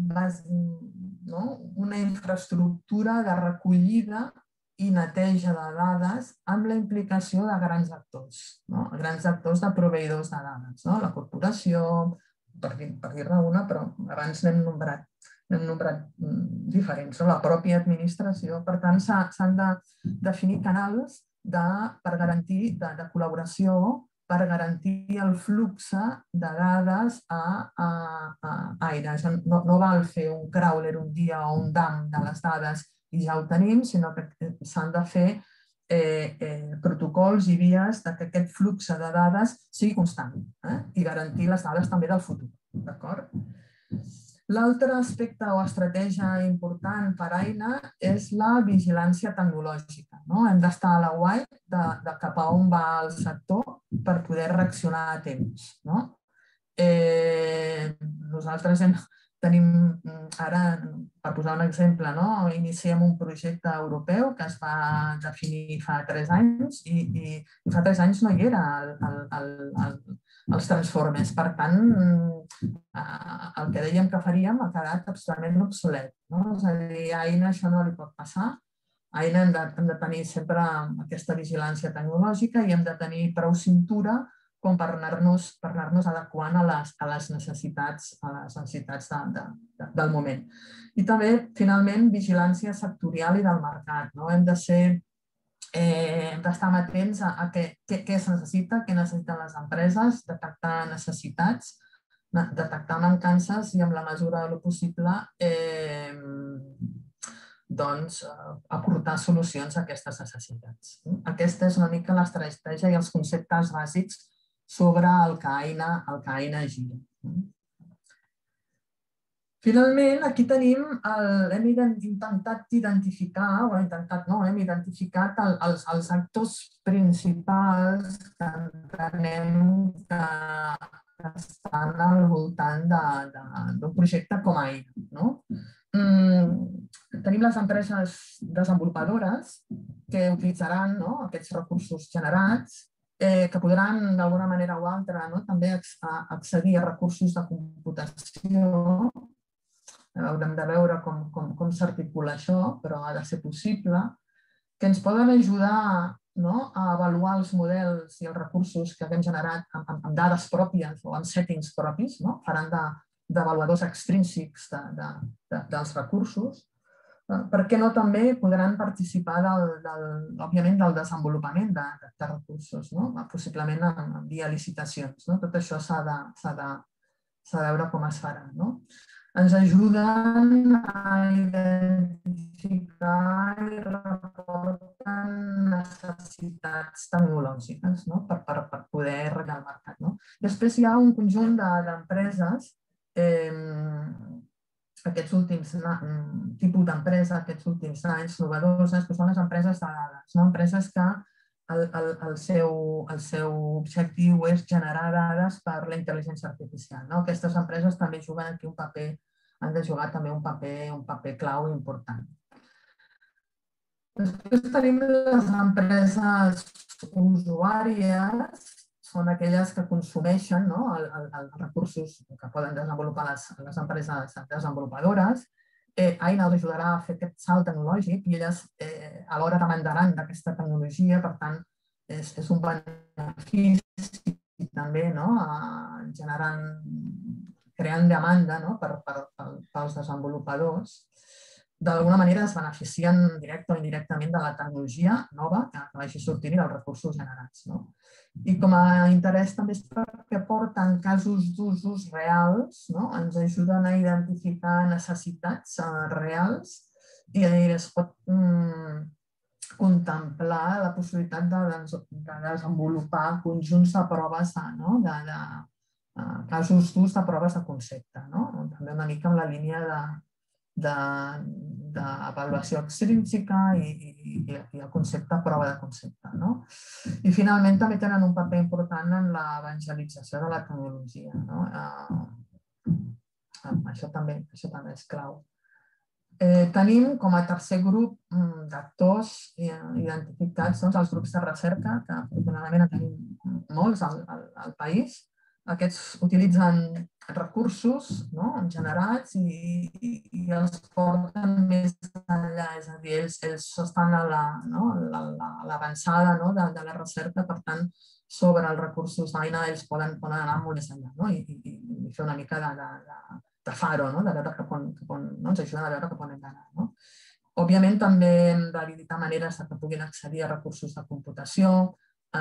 una infraestructura de recollida i neteja de dades amb la implicació de grans actors de proveïdors de dades, la corporació, per dir-ne una, però abans n'hem nombrat diferents, la pròpia administració. Per tant, s'han de definir canals per garantir de col·laboració, per garantir el flux de dades a Aina. No val fer un crawler un dia o un dump de les dades i ja ho tenim, sinó que s'han de fer protocols i vies que aquest flux de dades sigui constant i garantir les dades també del futur. L'altre aspecte o estratègia important per Aina és la vigilància tecnològica. Hem d'estar a l'aguait de cap a on va el sector per poder reaccionar a temps. Nosaltres tenim ara, per posar un exemple, iniciem un projecte europeu que es va definir fa 3 anys i fa 3 anys no hi era els Transformers. Per tant, el que dèiem que faríem ha quedat absolutament obsolet. És a dir, a Aina això no li pot passar. A Aina hem de tenir sempre aquesta vigilància tecnològica i hem de tenir prou cintura com per anar-nos adequant a les necessitats del moment. I també, finalment, vigilància sectorial i del mercat. Hem d'estar amatents a què es necessita, què necessiten les empreses, detectar necessitats, detectar mancances i, en la mesura del possible, aportar solucions a aquestes necessitats. Aquesta és una mica l'estratègia i els conceptes bàsics sobre el que Aina gira. Finalment, aquí tenim, hem intentat identificar, o hem identificat els actors principals que entenem que estan al voltant d'un projecte com Aina. Tenim les empreses desenvolupadores que utilitzaran aquests recursos generats, que podran, d'alguna manera o altra, també accedir a recursos de computació. Haurem de veure com s'articula això, però ha de ser possible, que ens poden ajudar a avaluar els models i els recursos que haguem generat amb dades pròpies o amb settings propis, faran d'avaluadors extrínsecs dels recursos. Per què no també podran participar, òbviament, del desenvolupament de recursos, possiblement via licitacions. Tot això s'ha de veure com es farà. Ens ajuden a identificar i reporten necessitats tecnològiques per poder regar el mercat. Després hi ha un conjunt d'empreses, aquests últims tipus d'empresa, aquests últims anys innovadores, que són les empreses de dades. Empreses que el seu objectiu és generar dades per la intel·ligència artificial. Aquestes empreses també juguen aquí un paper, han de jugar també un paper clau important. Després tenim les empreses usuàries, són aquelles que consumeixen els recursos que poden desenvolupar les empreses desenvolupadores. Aina els ajudarà a fer aquest salt tecnològic i elles alhora demandaran d'aquesta tecnologia, per tant, és un benefici també creant demanda pels desenvolupadors. D'alguna manera es beneficien directament o indirectament de la tecnologia nova que vagi sortint i dels recursos generats. I com a interès també és perquè porten casos d'usos reals, ens ajuden a identificar necessitats reals i es pot contemplar la possibilitat de desenvolupar conjunts de proves, casos d'ús de proves de concepte. També una mica en la línia d'avaluació extrínseca i el concepte prova de concepte. I finalment també tenen un paper important en l'evangelització de la tecnologia. Això també és clau. Tenim com a tercer grup d'actors identificats els grups de recerca, que afortunadament en tenim molts al país. Aquests utilitzen recursos generats i els porten més enllà, és a dir, ells estan a l'avançada de la recerca, per tant, sobre els recursos d'Aina ells poden anar molt més enllà i fer una mica de faro, de veure cap on ens ajuden a veure cap on hem d'anar. Òbviament també hem d'habilitar maneres que puguin accedir a recursos de computació,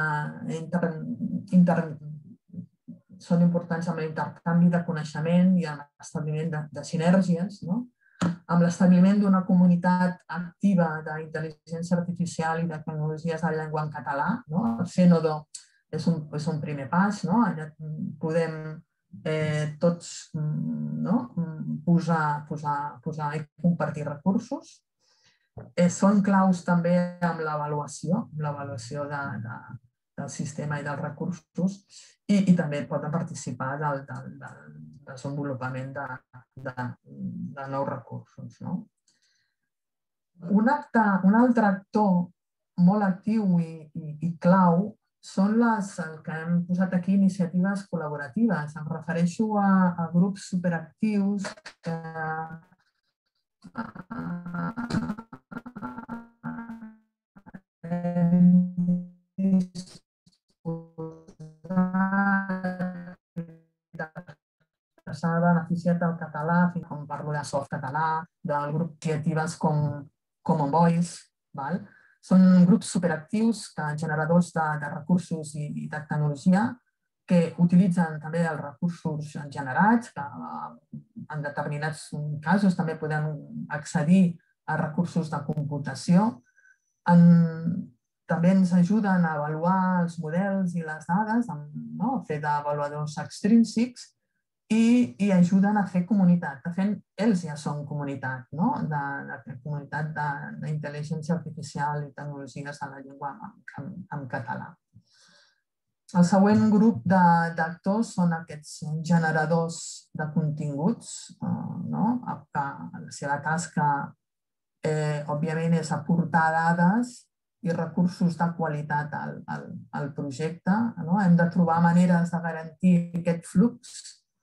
són importants amb l'intercanvi de coneixement i amb l'establiment de sinergies, amb l'establiment d'una comunitat activa d'intel·ligència artificial i de tecnologies de llengua en català. El CENODO és un primer pas, allà podem tots posar i compartir recursos. Són claus també amb l'avaluació del sistema i dels recursos i també poden participar del desenvolupament de nous recursos. Un altre actor molt actiu i clau són el que hem posat aquí, iniciatives col·laboratives. Em refereixo a grups superactius que s'ha beneficiat del català, com parlo de Softcatalà, del grup d'iniciatives com Common Voice. Són grups superactius, generadors de recursos i de tecnologia, que utilitzen també els recursos generats, que en determinats casos també podem accedir a recursos de computació. També ens ajuden a avaluar els models i les dades, a fer d'avaluadors extrínsecs i ajuden a fer comunitat. De fet, ells ja són comunitat, comunitat d'intel·ligència artificial i tecnologies de la llengua en català. El següent grup d'actors són aquests generadors de continguts, que la seva tasca, òbviament, és aportar dades i recursos de qualitat al projecte. Hem de trobar maneres de garantir aquest flux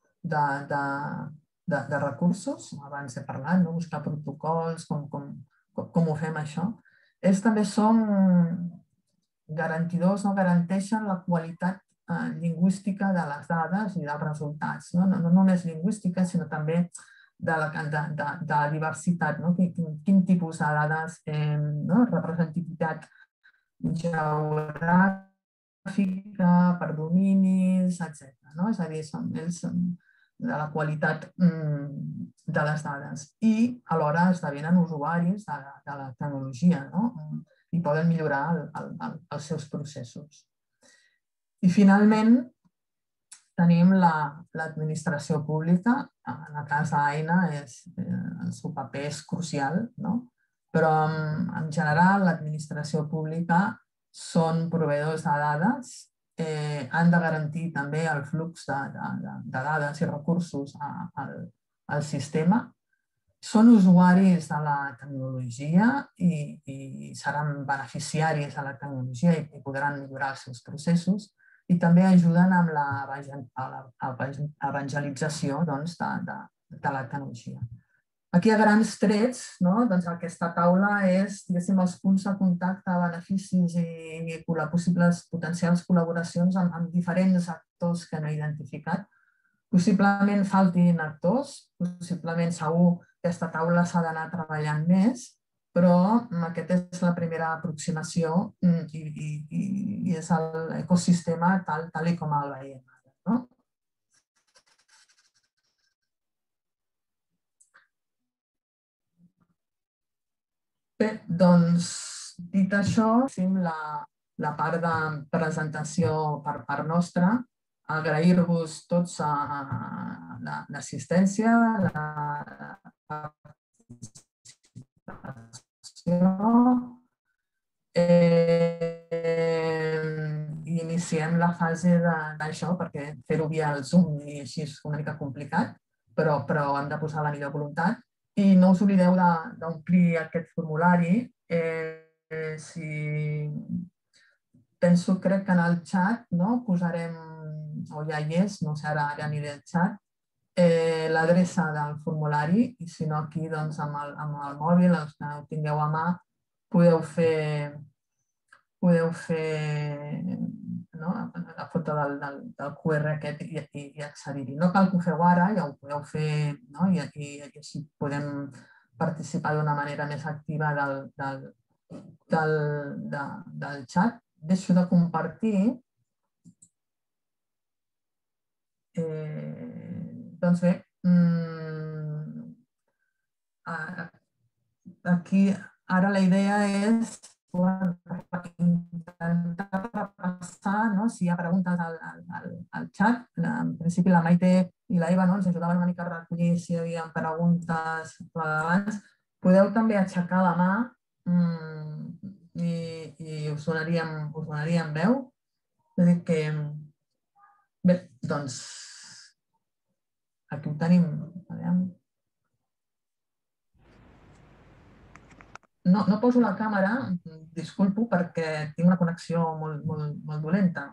de recursos. Abans he parlat, buscar protocols, com ho fem això. Ells també són garantidors, garanteixen la qualitat lingüística de les dades i dels resultats. No només lingüística, sinó també de la diversitat. Quin tipus de dades, representativitat geogràfica, per dominis, etc. És a dir, ells són de la qualitat de les dades i alhora esdevenen usuaris de la tecnologia i poden millorar els seus processos. I finalment tenim l'administració pública. En el cas d'Aina el seu paper és crucial, però en general l'administració pública són proveïdors de dades, han de garantir també el flux de dades i recursos al sistema. Són usuaris de la tecnologia i seran beneficiaris de la tecnologia i podran millorar els seus processos i també ajuden amb l'evangelització de la tecnologia. Aquí a grans trets, aquesta taula és els punts de contacte, beneficis i possibles potencials col·laboracions amb diferents actors que no he identificat. Possiblement faltin actors, possiblement segur aquesta taula s'ha d'anar treballant més, però aquesta és la primera aproximació i és l'ecosistema tal com el veiem. Bé, doncs, dit això, fem la part de presentació per part nostra. Agrair-vos tots l'assistència, la participació. Iniciem la fase d'això, perquè fer-ho via el Zoom i així és una mica complicat, però hem de posar la millor voluntat. I no us oblideu d'omplir aquest formulari. Crec que en el xat posarem, o ja hi és, no sé, ara aniré al xat, l'adreça del formulari i si no aquí amb el mòbil, els que ho tingueu a mà, podeu fer la foto del QR aquest i accedir-hi. No cal que ho feu ara, ja ho podeu fer i així podem participar d'una manera més activa del xat. Deixo de compartir. Doncs bé, aquí ara la idea és intentar repassar si hi ha preguntes al xat. En principi la Maite i l'Eva ens ajudaven una mica a recollir si hi havia preguntes rellevants. Podeu també aixecar la mà i us donaríem veu. És a dir que, bé, doncs, aquí ho tenim. No poso la càmera, disculpo, perquè tinc una connexió molt dolenta.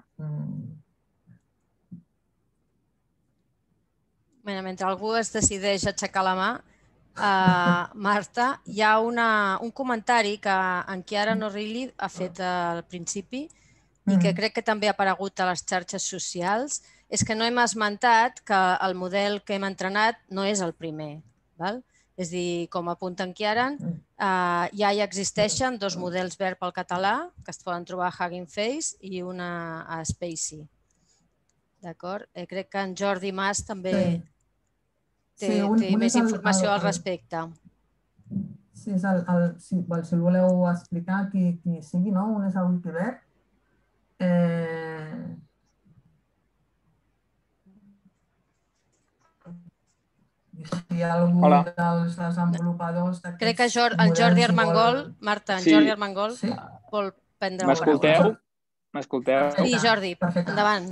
Mentre algú es decideix aixecar la mà, Marta, hi ha un comentari que en Chiara Norrilli ha fet al principi i que crec que també ha aparegut a les xarxes socials, és que no hem esmentat que el model que hem entrenat no és el primer. És a dir, com apunten Chiaran, ja hi existeixen 2 models BERT pel català que es poden trobar a Hugging Face i una a Spacy. D'acord? Crec que en Jordi Mas també té més informació al respecte. Sí, si el voleu explicar qui sigui, no? Un és el Wikibert. Si hi ha algú dels desenvolupadors d'aquests... Crec que en Jordi Armengol, Marta, en Jordi Armengol vol prendre la paraula. M'escolteu? Sí, Jordi, endavant.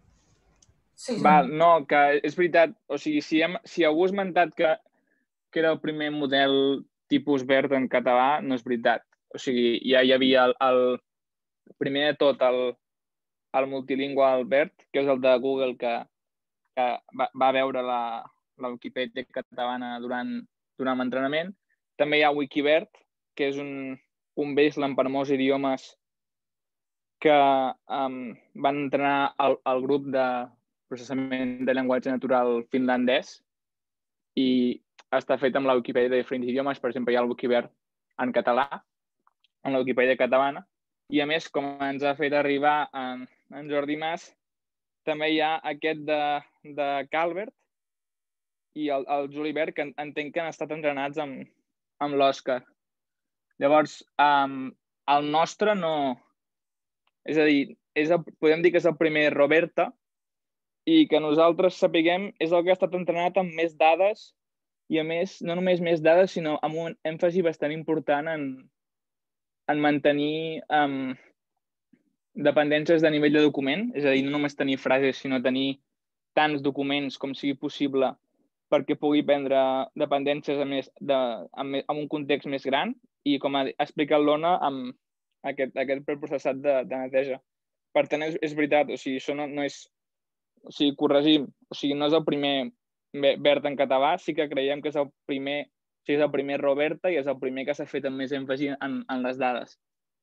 No, que és veritat, o sigui, si algú ha esmentat que era el primer model tipus BERT en català, no és veritat. O sigui, ja hi havia primer de tot el multilingual BERT, que és el de Google, que va veure la Wikipedia catalana durant l'entrenament. També hi ha Wikibert, que és un baseline per molts idiomes que van entrenar el grup de processament de llenguatge natural finlandès i està fet amb la Wikipedia de diferents idiomes. Per exemple, hi ha el Wikibert en català, en la Wikipedia catalana. I a més, com ens ha fet arribar en Jordi Mas, també hi ha aquest de Calvert i el Julibert, que entenc que han estat entrenats amb l'Òscar. Llavors, el nostre no... És a dir, podem dir que és el primer Roberta i que nosaltres sapiguem és el que ha estat entrenat amb més dades i, a més, no només més dades, sinó amb un èmfasi bastant important en mantenir dependències de nivell de document, és a dir, no només tenir frases, sinó tenir tants documents com sigui possible perquè pugui prendre dependències amb un context més gran i, com ha explicat l'Ona, amb aquest preprocessat de neteja. Per tant, és veritat, o sigui, això no és... O sigui, corregim, o sigui, no és el primer BERT en català, sí que creiem que és el primer Roberta i és el primer que s'ha fet amb més èmfasi en les dades.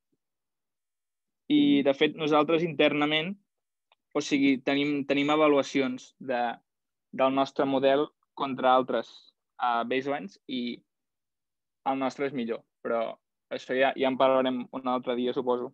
I, de fet, nosaltres internament, o sigui, tenim avaluacions del nostre model contra altres baselines i el nostre és millor, però això ja en parlarem un altre dia, suposo.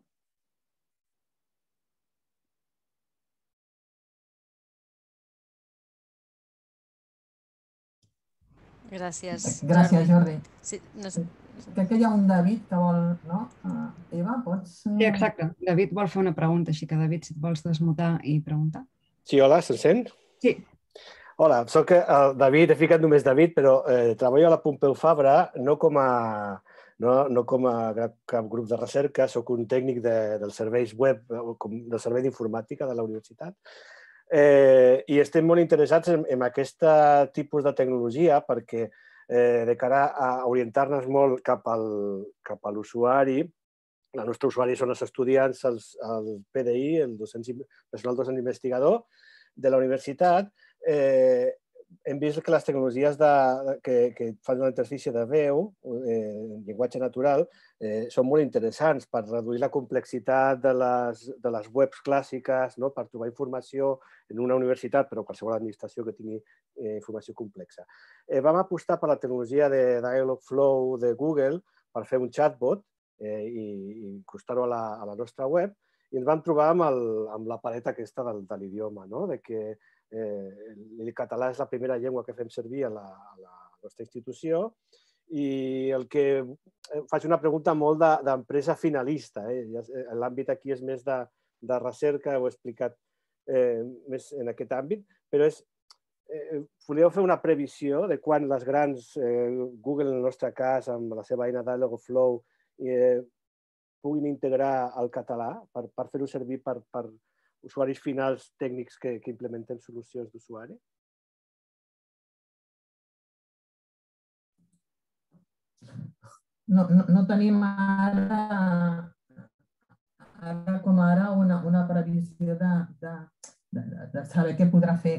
Gràcies, Jordi. Crec que hi ha un David que vol... No? Eva, pots... Sí, exacte. David vol fer una pregunta, així que, David, si et vols desmutar i preguntar. Sí, hola, se'n sent? Sí. Hola, soc el David, he ficat només David, però treballo a la Pompeu Fabra no com a cap grup de recerca, soc un tècnic dels serveis web, del servei d'informàtica de la universitat, i estem molt interessats en aquest tipus de tecnologia perquè de cara a orientar-nos molt cap a l'usuari, el nostre usuari són els estudiants, el PDI, el personal docent investigador de la universitat, hem vist que les tecnologies que fan una interfície de veu, llenguatge natural, són molt interessants per reduir la complexitat de les webs clàssiques, per trobar informació en una universitat, però qualsevol administració que tingui informació complexa. Vam apostar per la tecnologia de Dialogflow de Google per fer un chatbot i incrustar-ho a la nostra web, i ens vam trobar amb la paret aquesta de l'idioma, que el català és la primera llengua que fem servir a la nostra institució i el que faig una pregunta molt d'empresa finalista. L'àmbit aquí és més de recerca, ho he explicat més en aquest àmbit, però volíeu fer una previsió de quan les grans, Google en el nostre cas, amb la seva eina Dialogflow, puguin integrar el català per fer-ho servir per usuaris finals tècnics que implementen solucions d'usuari? No tenim ara com ara una previsió de saber què podrà fer,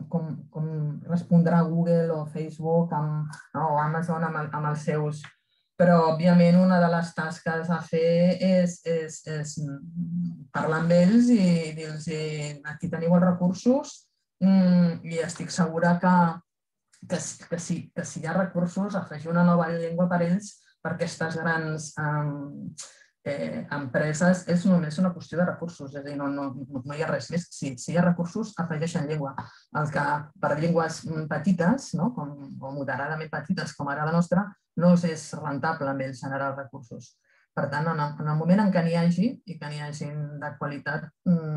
com respondrà Google o Facebook o Amazon amb els seus però, òbviament, una de les tasques a fer és parlar amb ells i dir-los aquí teniu els recursos i estic segura que si hi ha recursos, afegir una nova llengua per ells, per aquestes grans empreses, és només una qüestió de recursos, és a dir, no hi ha res més. Si hi ha recursos, afegeixen llengua. El que per llengües petites, o moderadament petites, com ara la nostra, no els és rentable amb ells generar recursos. Per tant, en el moment en què n'hi hagi i que n'hi hagin de qualitat,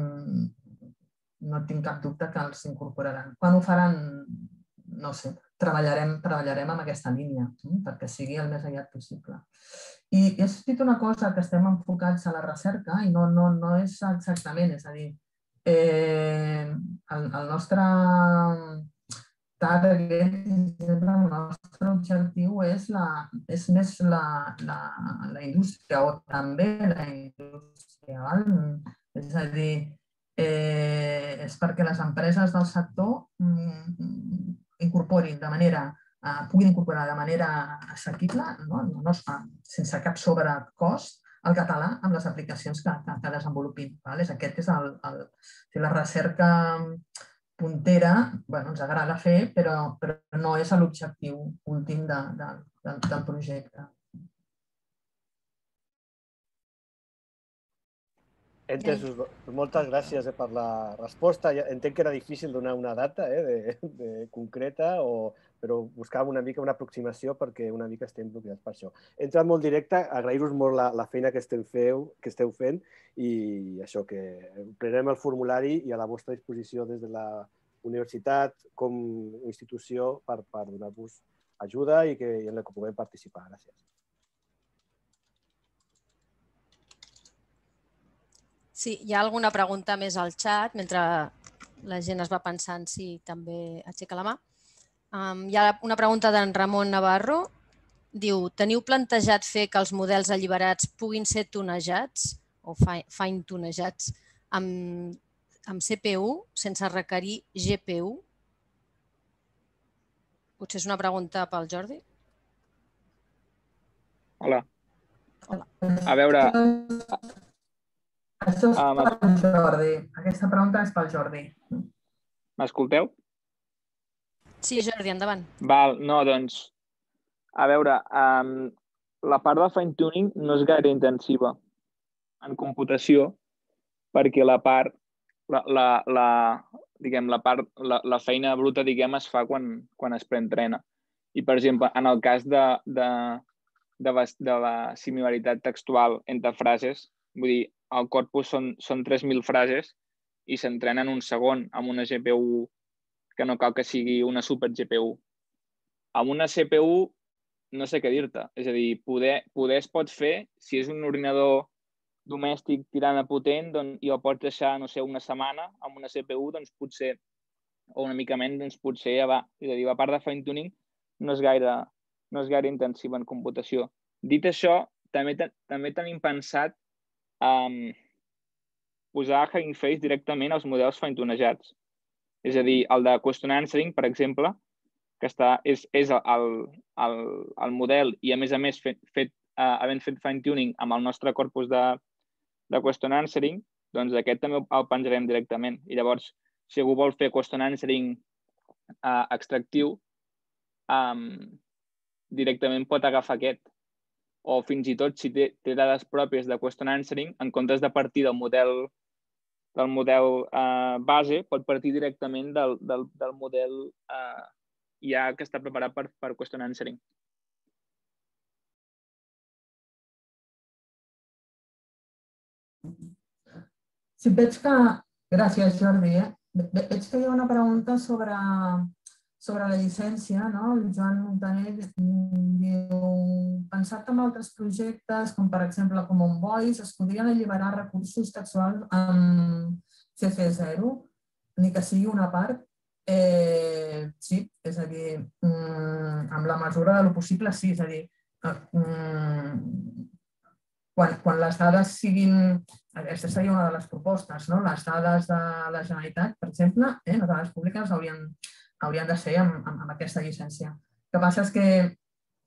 no tinc cap dubte que els incorporaran. Quan ho faran, no sé, treballarem en aquesta línia perquè sigui el més aviat possible. I he sentit una cosa que estem enfocats a la recerca i no és exactament, és a dir, el nostre target, el nostre objectiu és més la indústria o també la indústria. És a dir, és perquè les empreses del sector puguin incorporar de manera assequible, sense cap sobrecost, el català amb les aplicacions que desenvolupin. Aquest és la recerca puntera, ens agrada fer, però no és l'objectiu últim del projecte. Entesos. Moltes gràcies per la resposta. Entenc que era difícil donar una data concreta, però buscàvem una mica una aproximació perquè una mica estem bloquejats per això. He entrat molt directe, agrair-vos molt la feina que esteu fent i això, que prenem el formulari i a la vostra disposició des de la universitat com a institució per donar-vos ajuda i en la que puguem participar. Gràcies. Sí, hi ha alguna pregunta més al xat mentre la gent es va pensant si també aixeca la mà. Hi ha una pregunta d'en Ramon Navarro. Diu, teniu plantejat fer que els models alliberats puguin ser tunejats o fine-tunejats amb CPU sense requerir GPU? Potser és una pregunta pel Jordi? Hola. A veure... Això és pel Jordi. Aquesta pregunta és pel Jordi. M'escolteu? Sí, Jordi, endavant. No, doncs, a veure, la part de fine-tuning no és gaire intensiva en computació perquè la feina bruta, es fa quan es preentrena. I, per exemple, en el cas de la similaritat textual entre frases, vull dir, el corpus són 3.000 frases i s'entrena en un segon amb una GPU que no cal que sigui una super GPU. Amb una CPU no sé què dir-te. És a dir, poder es pot fer, si és un ordinador domèstic tirant a potent i el pots deixar, no sé, una setmana amb una CPU, doncs potser, o una mica menys, doncs potser ja va. És a dir, la part de fine-tuning no és gaire intensiva en computació. Dit això, també tenim pensat posar Hugging Face directament als models fine-tunejats. És a dir, el de Question Answering, per exemple, que és el model i, a més, havent fet fine-tuning amb el nostre corpus de Question Answering, doncs aquest també el penjarem directament. I llavors, si algú vol fer Question Answering extractiu, directament pot agafar aquest. O fins i tot, si té dades pròpies de Question Answering, en comptes de partir del model base, pot partir directament del model ja que està preparat per Question Answering. Sí, veig que... Gràcies, Jordi. Veig que hi ha una pregunta sobre la llicència. El Joan Montaner diu, pensat en altres projectes, com per exemple Common Voice, es podrien alliberar recursos textuals amb CC0, ni que sigui una part? Sí, és a dir, amb la mesura del possible, sí. És a dir, quan les dades siguin... Aquesta seria una de les propostes. Les dades de la Generalitat, per exemple, les dades públiques haurien de ser amb aquesta llicència. El que passa és que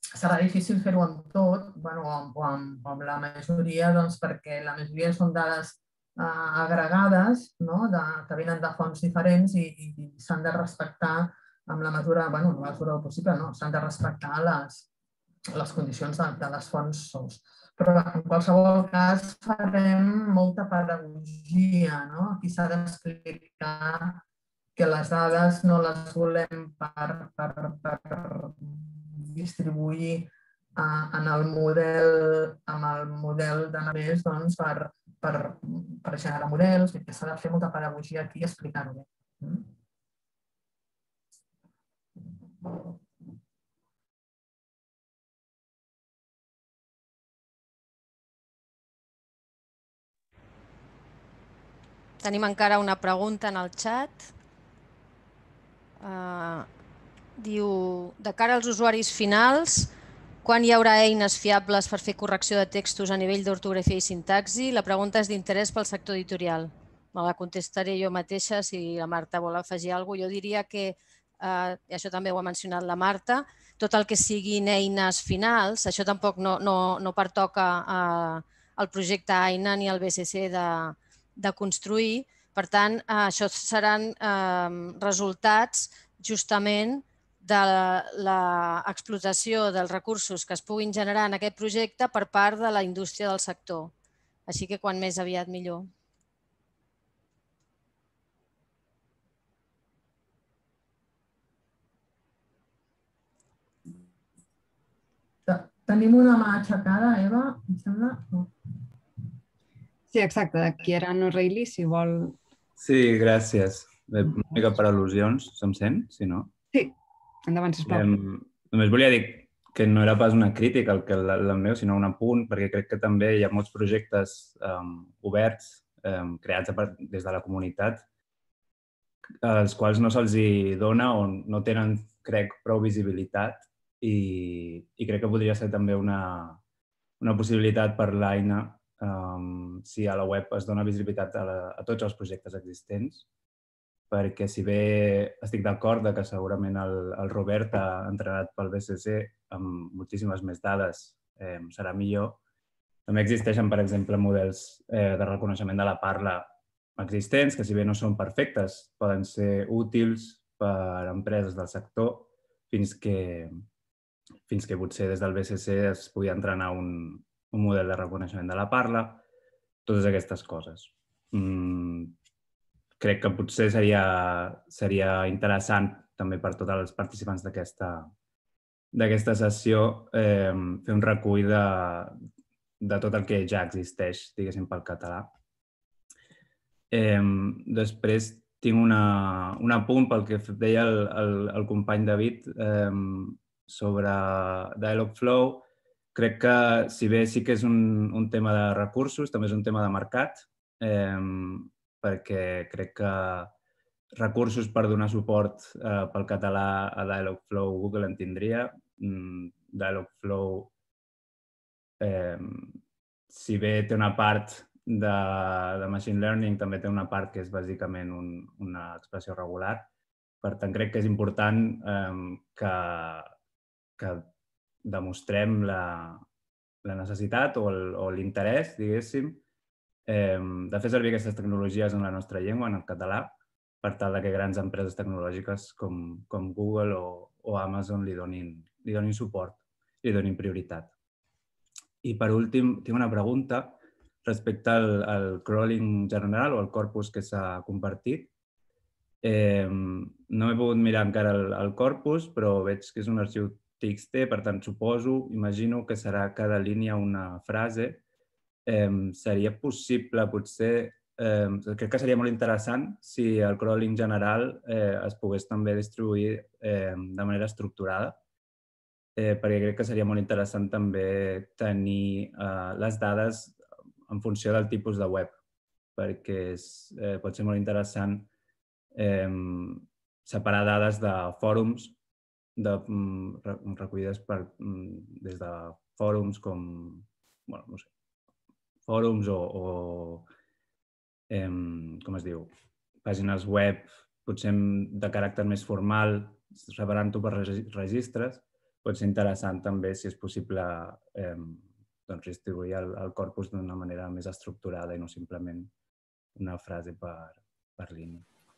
serà difícil fer-ho amb tot, o amb la majoria, perquè la majoria són dades agregades, que venen de fonts diferents i s'han de respectar amb la mesura, en la mesura possible, s'han de respectar les condicions de les fonts source. Però en qualsevol cas farem molta pedagogia. Aquí s'ha d'explicar que les dades no les volem per distribuir en el model d'analès per generar models, que s'ha de fer molta pedagogia aquí i explicar-ho bé. Tenim encara una pregunta en el xat. Diu, de cara als usuaris finals, quan hi haurà eines fiables per fer correcció de textos a nivell d'ortografia i sintaxi? La pregunta és d'interès pel sector editorial. Me la contestaré jo mateixa si la Marta vol afegir alguna cosa. Jo diria que, i això també ho ha mencionat la Marta, tot el que siguin eines finals, això tampoc no pertoca al projecte AINA ni al BCC de construir. Per tant, això seran resultats justament de l'explotació dels recursos que es puguin generar en aquest projecte per part de la indústria del sector. Així que quan més aviat millor. Tenim una mà aixecada, Eva, em sembla? Sí, exacte. Kieran O'Reilly, si vol... Sí, gràcies. Una mica per al·lusions, se'm sent, si no? Sí, endavant, sisplau. Només volia dir que no era pas una crítica el meu, sinó un apunt, perquè crec que també hi ha molts projectes oberts, creats des de la comunitat, als quals no se'ls dona o no tenen, crec, prou visibilitat i crec que podria ser també una possibilitat per l'AINA si a la web es dona visibilitat a tots els projectes existents, perquè si bé estic d'acord que segurament el Robert ha entrenat pel BCC amb moltíssimes més dades serà millor, també existeixen, per exemple, models de reconeixement de la parla existents, que si bé no són perfectes, poden ser útils per a empreses del sector fins que potser des del BCC es pugui entrenar un model de reconeixement de la parla, totes aquestes coses. Crec que potser seria interessant també per tots els participants d'aquesta sessió fer un recull de tot el que ja existeix, diguéssim, pel català. Després tinc un apunt pel que deia el company David sobre Dialogflow. Crec que, si bé sí que és un tema de recursos, també és un tema de mercat, perquè crec que recursos per donar suport pel català a Dialogflow Google en tindria. Dialogflow, si bé té una part de machine learning, també té una part que és bàsicament una expressió regular. Per tant, crec que és important que demostrem la necessitat o l'interès, diguéssim, de fer servir aquestes tecnologies en la nostra llengua, en el català, per tal que grans empreses tecnològiques com Google o Amazon li donin suport, li donin prioritat. I per últim, tinc una pregunta respecte al crawling general o al corpus que s'ha compartit. No he pogut mirar encara el corpus, però veig que és un arxiu TXT, per tant, imagino que serà cada línia una frase. Seria possible, potser, crec que seria molt interessant si el crawling general es pogués també distribuir de manera estructurada, perquè crec que seria molt interessant també tenir les dades en funció del tipus de web, perquè pot ser molt interessant separar dades de fòrums recollides des de fòrums com, no sé, fòrums o com es diu, pàgines web potser de caràcter més formal, separant-ho per registres, pot ser interessant també, si és possible, distribuir el corpus d'una manera més estructurada i no simplement una frase per línia.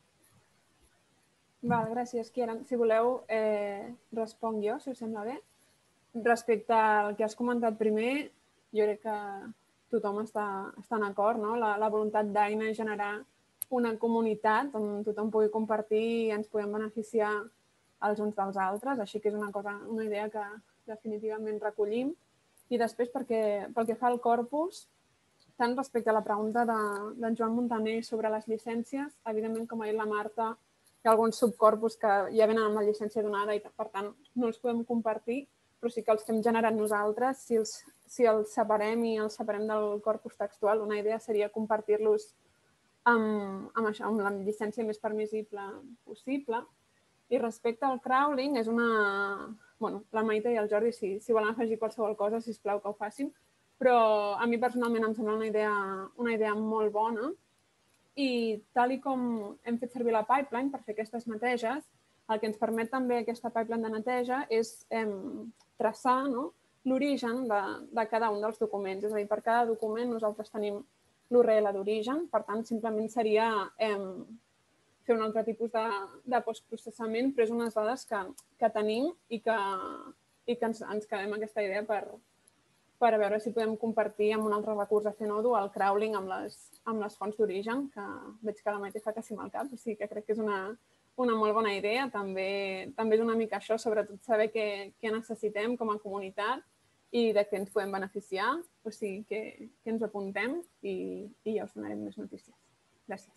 Val, gràcies, Kieran. Si voleu, responc jo, si us sembla bé. Respecte al que has comentat primer, jo crec que tothom està en acord, no? La voluntat d'Aina és generar una comunitat on tothom pugui compartir i ens puguem beneficiar els uns dels altres, així que és una idea que definitivament recollim. I després, pel que fa al corpus, tant respecte a la pregunta d'en Joan Montaner sobre les llicències, evidentment, com ha dit la Marta, hi ha alguns subcorpus que ja venen amb la llicència donada i que, per tant, no els podem compartir, però sí que els que hem generat nosaltres, si els separem i els separem del corpus textual, una idea seria compartir-los amb la llicència més permissible possible. I respecte al crawling, és una... Bueno, la Maite i el Jordi, si volen afegir qualsevol cosa, sisplau que ho facin, però a mi personalment em sembla una idea molt bona i tal com hem fet servir la pipeline per fer aquestes neteges, el que ens permet també aquesta pipeline de neteja és traçar l'origen de cada un dels documents. És a dir, per cada document nosaltres tenim l'URL d'origen, per tant, simplement seria fer un altre tipus de postprocessament, però és unes dades que tenim i que ens quedem aquesta idea per veure si podem compartir amb un altre recurs a Zenodo el crawling amb les fonts d'origen, que veig que la Maite fa que sí amb el cap, o sigui que crec que és una molt bona idea. També és una mica això, sobretot saber què necessitem com a comunitat i de què ens podem beneficiar, o sigui que ens apuntem i ja us donarem més notícies. Gràcies.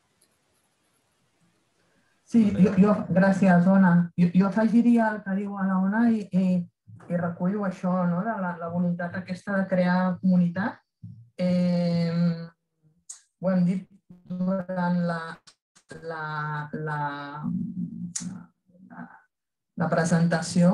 Sí, gràcies, Ona. Jo afegiria el que diu la Ona i recullo això, de la voluntat aquesta de crear comunitat. Ho hem dit durant la presentació,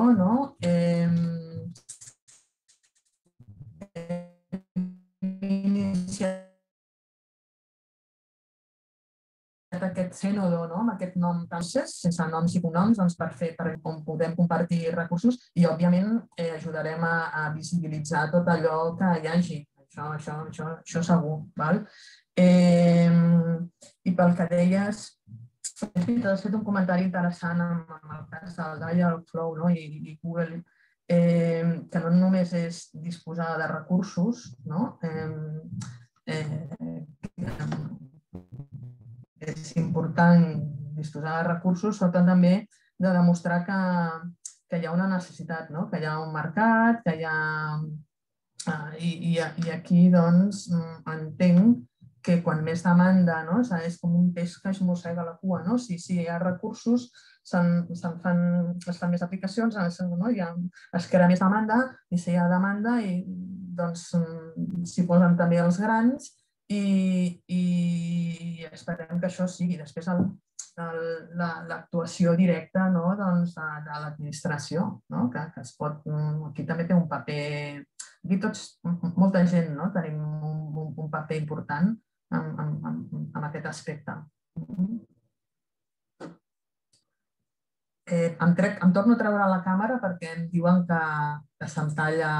aquest Zenodo, amb aquest nom Tances, sense noms i cognoms, per on podem compartir recursos i, òbviament, ajudarem a visibilitzar tot allò que hi hagi. Això segur. I pel que deies, has fet un comentari interessant amb el cas del Dialogflow i Google, que no només és disposar de recursos, és important disposar de recursos, però també de demostrar que hi ha una necessitat, que hi ha un mercat, que hi ha... I aquí, doncs, entenc que quan més demanda, és com un peix que es mossega la cua. Si hi ha recursos, es fan més aplicacions, es crea més demanda, i si hi ha demanda, s'hi posen també els grans i esperem que això sigui. Després, l'actuació directa de l'administració, que es pot... Aquí també té un paper... Aquí tots, molta gent, tenim un paper important en aquest aspecte. Em torno a treure la càmera perquè em diuen que se'm talla...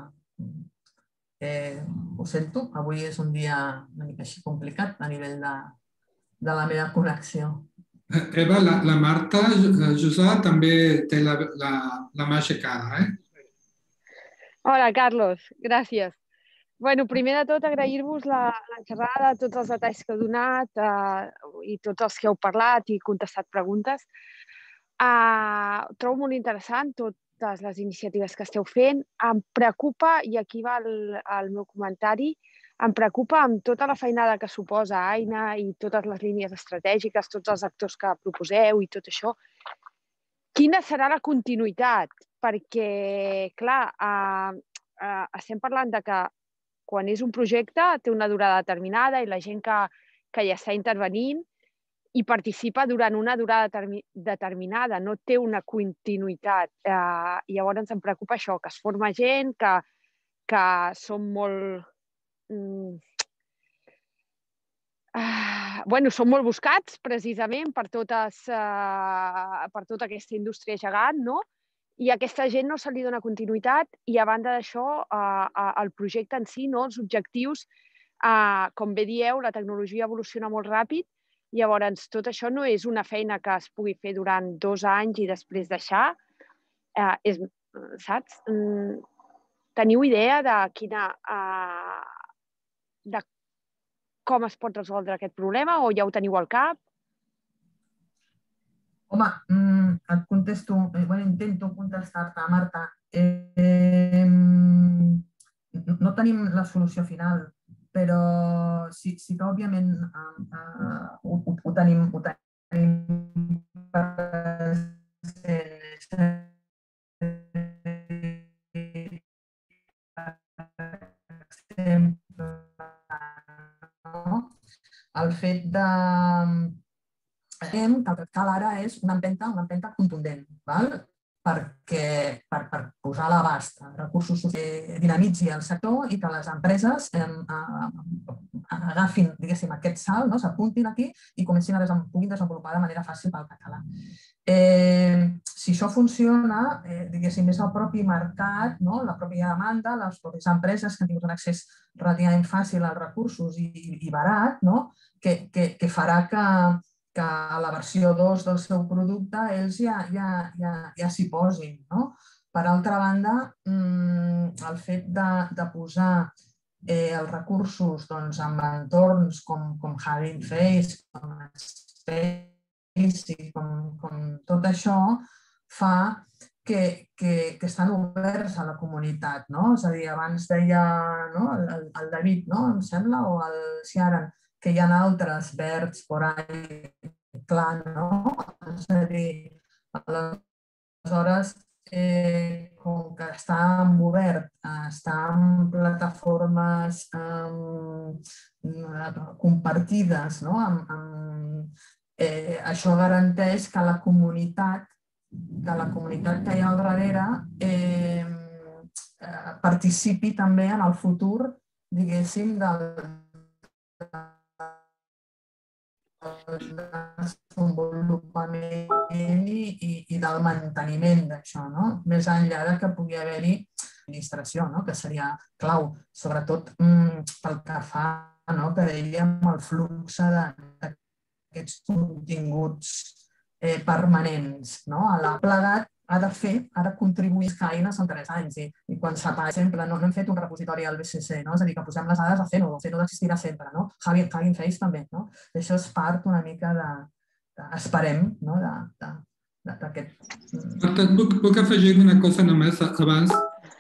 Ho sento, avui és un dia una mica així complicat a nivell de la meva connexió. Eva, la Marta Jusà també té la mà aixecada. Hola, Carlos, gràcies. Primer de tot, agrair-vos la xerrada, tots els detalls que heu donat i tots els que heu parlat i contestat preguntes. Trobo molt interessant totes les iniciatives que esteu fent. Em preocupa, i aquí va el meu comentari, em preocupa amb tota la feinada que suposa Aina i totes les línies estratègiques, tots els actors que proposeu i tot això, quina serà la continuïtat? Perquè, clar, estem parlant de que quan és un projecte té una durada determinada i la gent que hi està intervenint i participa durant una durada determinada, no té una continuïtat. I llavors em preocupa això, que es forma gent, que som molt... Són molt buscats, precisament, per tota aquesta indústria gegant, no? I a aquesta gent no se li dona continuïtat i, a banda d'això, el projecte en si, els objectius, com bé dieu, la tecnologia evoluciona molt ràpid. Llavors, tot això no és una feina que es pugui fer durant 2 anys i després deixar. Saps? Teniu idea de com es pot resoldre aquest problema o ja ho teniu al cap? Home, et contesto, intento contestar-te, Marta. No tenim la solució final, però sí que, òbviament, ho tenim el fet de que el que cal ara és una empenta contundent, perquè per posar a l'abast recursos dinamitzi el sector i que les empreses agafin, diguéssim, aquest salt, s'apuntin aquí i puguin desenvolupar de manera fàcil pel català. Si això funciona, diguéssim, és el propi mercat, la pròpia demanda, les pròpies empreses que han tingut un accés relativament fàcil als recursos i barat, que farà que a la versió 2 del seu producte ells ja s'hi posin. Per altra banda, el fet de posar els recursos en entorns com Hugging Face, com Space i com tot això, fa que estan oberts a la comunitat. És a dir, abans deia el David, em sembla, o el Ciaran, que hi ha altres verds por ahí, clar, no? És a dir, aleshores, com que està obert, està en plataformes compartides, això garanteix que la comunitat que hi ha al darrere participi també en el futur, diguéssim, del desenvolupament i del manteniment d'això, més enllà que pugui haver-hi administració, que seria clau, sobretot pel que fa, que dèiem, el flux d'aquests continguts permanents. La plegat ha de contribuir a eines en 3 anys i quan per exemple, no hem fet un repositori al BCC, és a dir, que posem les dades a Zenodo existirà sempre, Hugging Face també. Això és part una mica esperem, d'aquest... Marta, puc afegir una cosa només abans?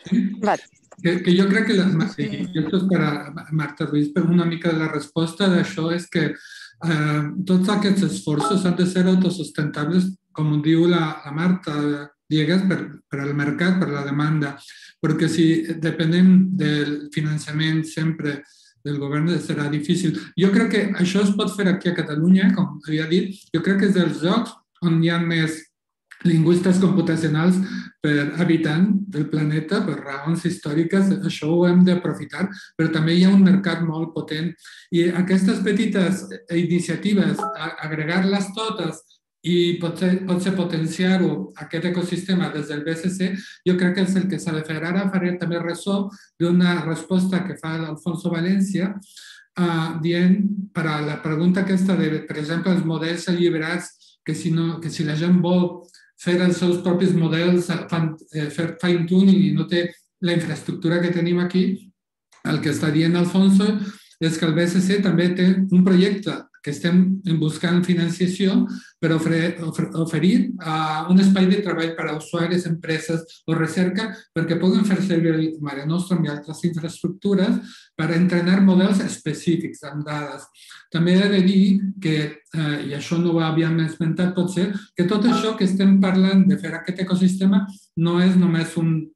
Que jo crec que, i esto és per a Marta Ruiz, però una mica la resposta d'això és que tots aquests esforços han de ser autosustentables, com diu la Marta Diegues, per al mercat, per la demanda, perquè si depenem del finançament sempre del govern serà difícil. Jo crec que això es pot fer aquí a Catalunya, com havia dit, jo crec que és dels llocs on hi ha més lingüistes computacionals per habitant del planeta, per raons històriques, això ho hem d'aprofitar, però també hi ha un mercat molt potent i aquestes petites iniciatives, agregar-les totes i potser potenciar-ho, aquest ecosistema des del BCC, jo crec que és el que s'ha de fer. Ara faré també ressò d'una resposta que fa l'Alfonso Valencia, dient, per a la pregunta aquesta de, per exemple, els models alliberats, que si la gent vol fer els seus propis models, fer fine-tuning i no té la infraestructura que tenim aquí, el que està dient Alfonso és que el BCC també té un projecte que estem buscant financiació per oferir un espai de treball per a usuaris, empreses o recerca perquè puguin fer servir el Mare Nostrum i altres infraestructures per entrenar models específics amb dades. També he de dir que, i això no ho havíem esmentat potser, que tot això que estem parlant de fer aquest ecosistema no és només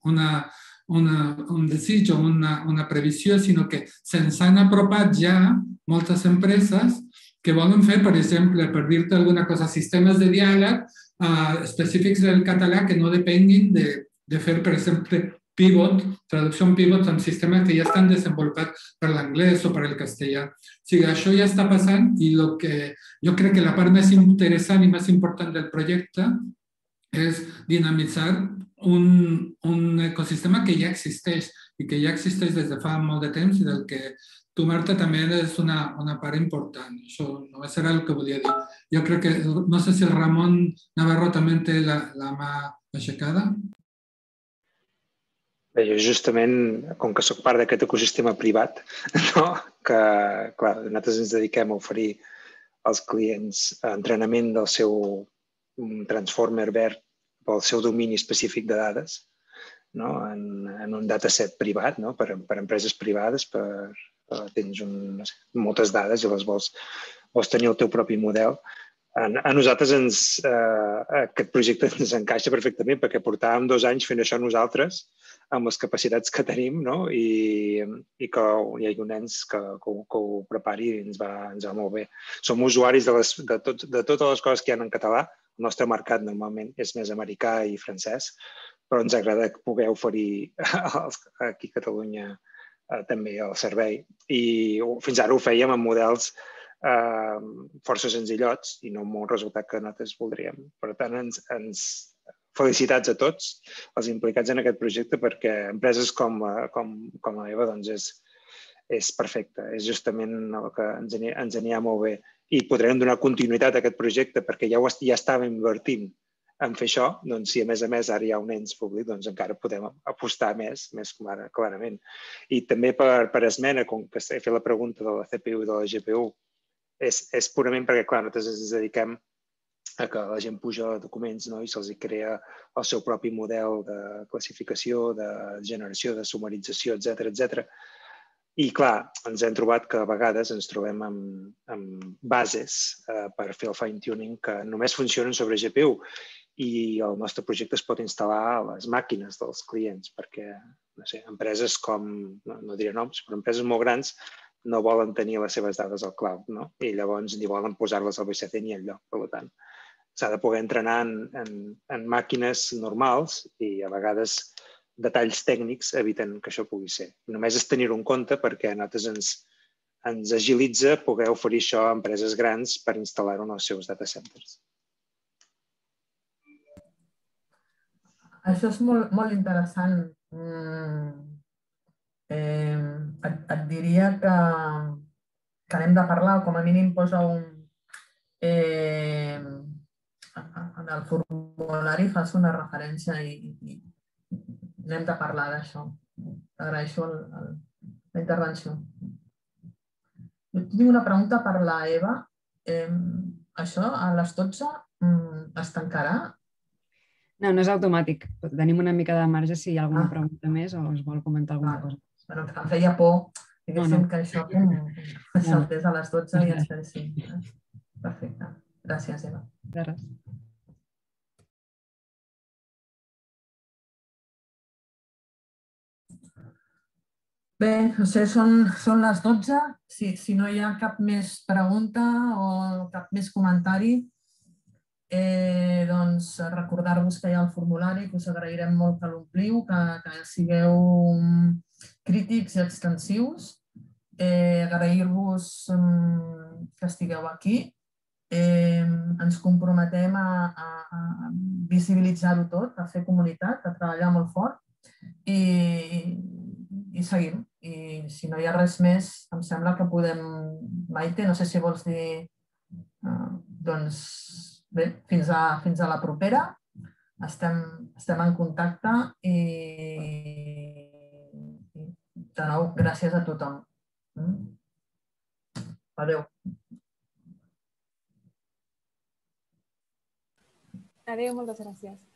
un desig o una previsió, sinó que se'ns han apropat ja moltes empreses que volen fer, per exemple, per dir-te alguna cosa, sistemes de diàleg específics del català que no depenguin de fer, per exemple, pivot, traducció en pivot en sistemes que ja estan desenvolupats per l'anglès o per el castellà. O sigui, això ja està passant i jo crec que la part més interessant i més important del projecte és dinamitzar un ecosistema que ja existeix i que ja existeix des de fa molt de temps i del que tu, Marta, també és una part important. Això només era el que volia dir. Jo crec que, no sé si el Ramon Navarro també té la mà aixecada. Bé, jo justament, com que sóc part d'aquest ecosistema privat, no? Que clar, nosaltres ens dediquem a oferir als clients entrenament del seu transformer verd pel seu domini específic de dades, no? En un dataset privat, no? Per empreses privades, tens moltes dades i les vols tenir el teu propi model. A nosaltres aquest projecte ens encaixa perfectament perquè portàvem 2 anys fent això nosaltres amb les capacitats que tenim, no? I que hi hagi un ens que ho prepari i ens va molt bé. Som usuaris de totes les coses que hi ha en català. El nostre mercat normalment és més americà i francès, però ens agrada poder oferir aquí a Catalunya també el servei. I fins ara ho fèiem amb models força senzillots i no amb un resultat que nosaltres voldríem. Per tant, felicitats a tots els implicats en aquest projecte perquè empreses com la Eva és perfecta. És justament el que ens anirà molt bé. I podrem donar continuïtat a aquest projecte perquè ja estàvem invertint en fer això, doncs si a més ara hi ha un ens públic, doncs encara podem apostar més clarament. I també per esmena, com que he fet la pregunta de la CPU i de la GPU, és purament perquè, clar, nosaltres ens dediquem a que la gent puja documents i se'ls crea el seu propi model de classificació, de generació, de sumarització, etc. I, clar, ens hem trobat que a vegades ens trobem amb bases per fer el fine-tuning que només funcionen sobre GPU i el nostre projecte es pot instal·lar a les màquines dels clients perquè, no sé, empreses com, no diré noms, però empreses molt grans no volen tenir les seves dades al cloud, no? I llavors ni volen posar-les al BCC ni enlloc. Per tant, s'ha de poder entrenar en màquines normals i a vegades detalls tècnics eviten que això pugui ser. Només és tenir-ho en compte perquè a nosaltres ens agilitza poder oferir això a empreses grans per instal·lar-ho en els seus data centers. Això és molt interessant. Et diria que hem de parlar, o com a mínim posa en el formulari fas una referència i hem de parlar d'això. T'agraeixo la intervenció. Tinc una pregunta per la Eva. Això a les 12 es tancarà? No és automàtic. Tenim una mica de marge si hi ha alguna pregunta més o es vol comentar alguna cosa. Em feia por diguéssim que això saltés a les 12 i ens féssim. Perfecte. Gràcies, Eva. Gràcies. Bé, no sé, són les 12. Si no hi ha cap més pregunta o cap més comentari, doncs recordar-vos que hi ha el formulari, que us agrairem molt que l'ompliu, que sigueu crítics i extensius. Agrair-vos que estigueu aquí. Ens comprometem a visibilitzar-ho tot, a fer comunitat, a treballar molt fort i seguim. I si no hi ha res més, em sembla que podem... Maite, no sé si vols dir... Doncs bé, fins a la propera. Estem en contacte i de nou, gràcies a tothom. Adéu. Adéu, moltes gràcies.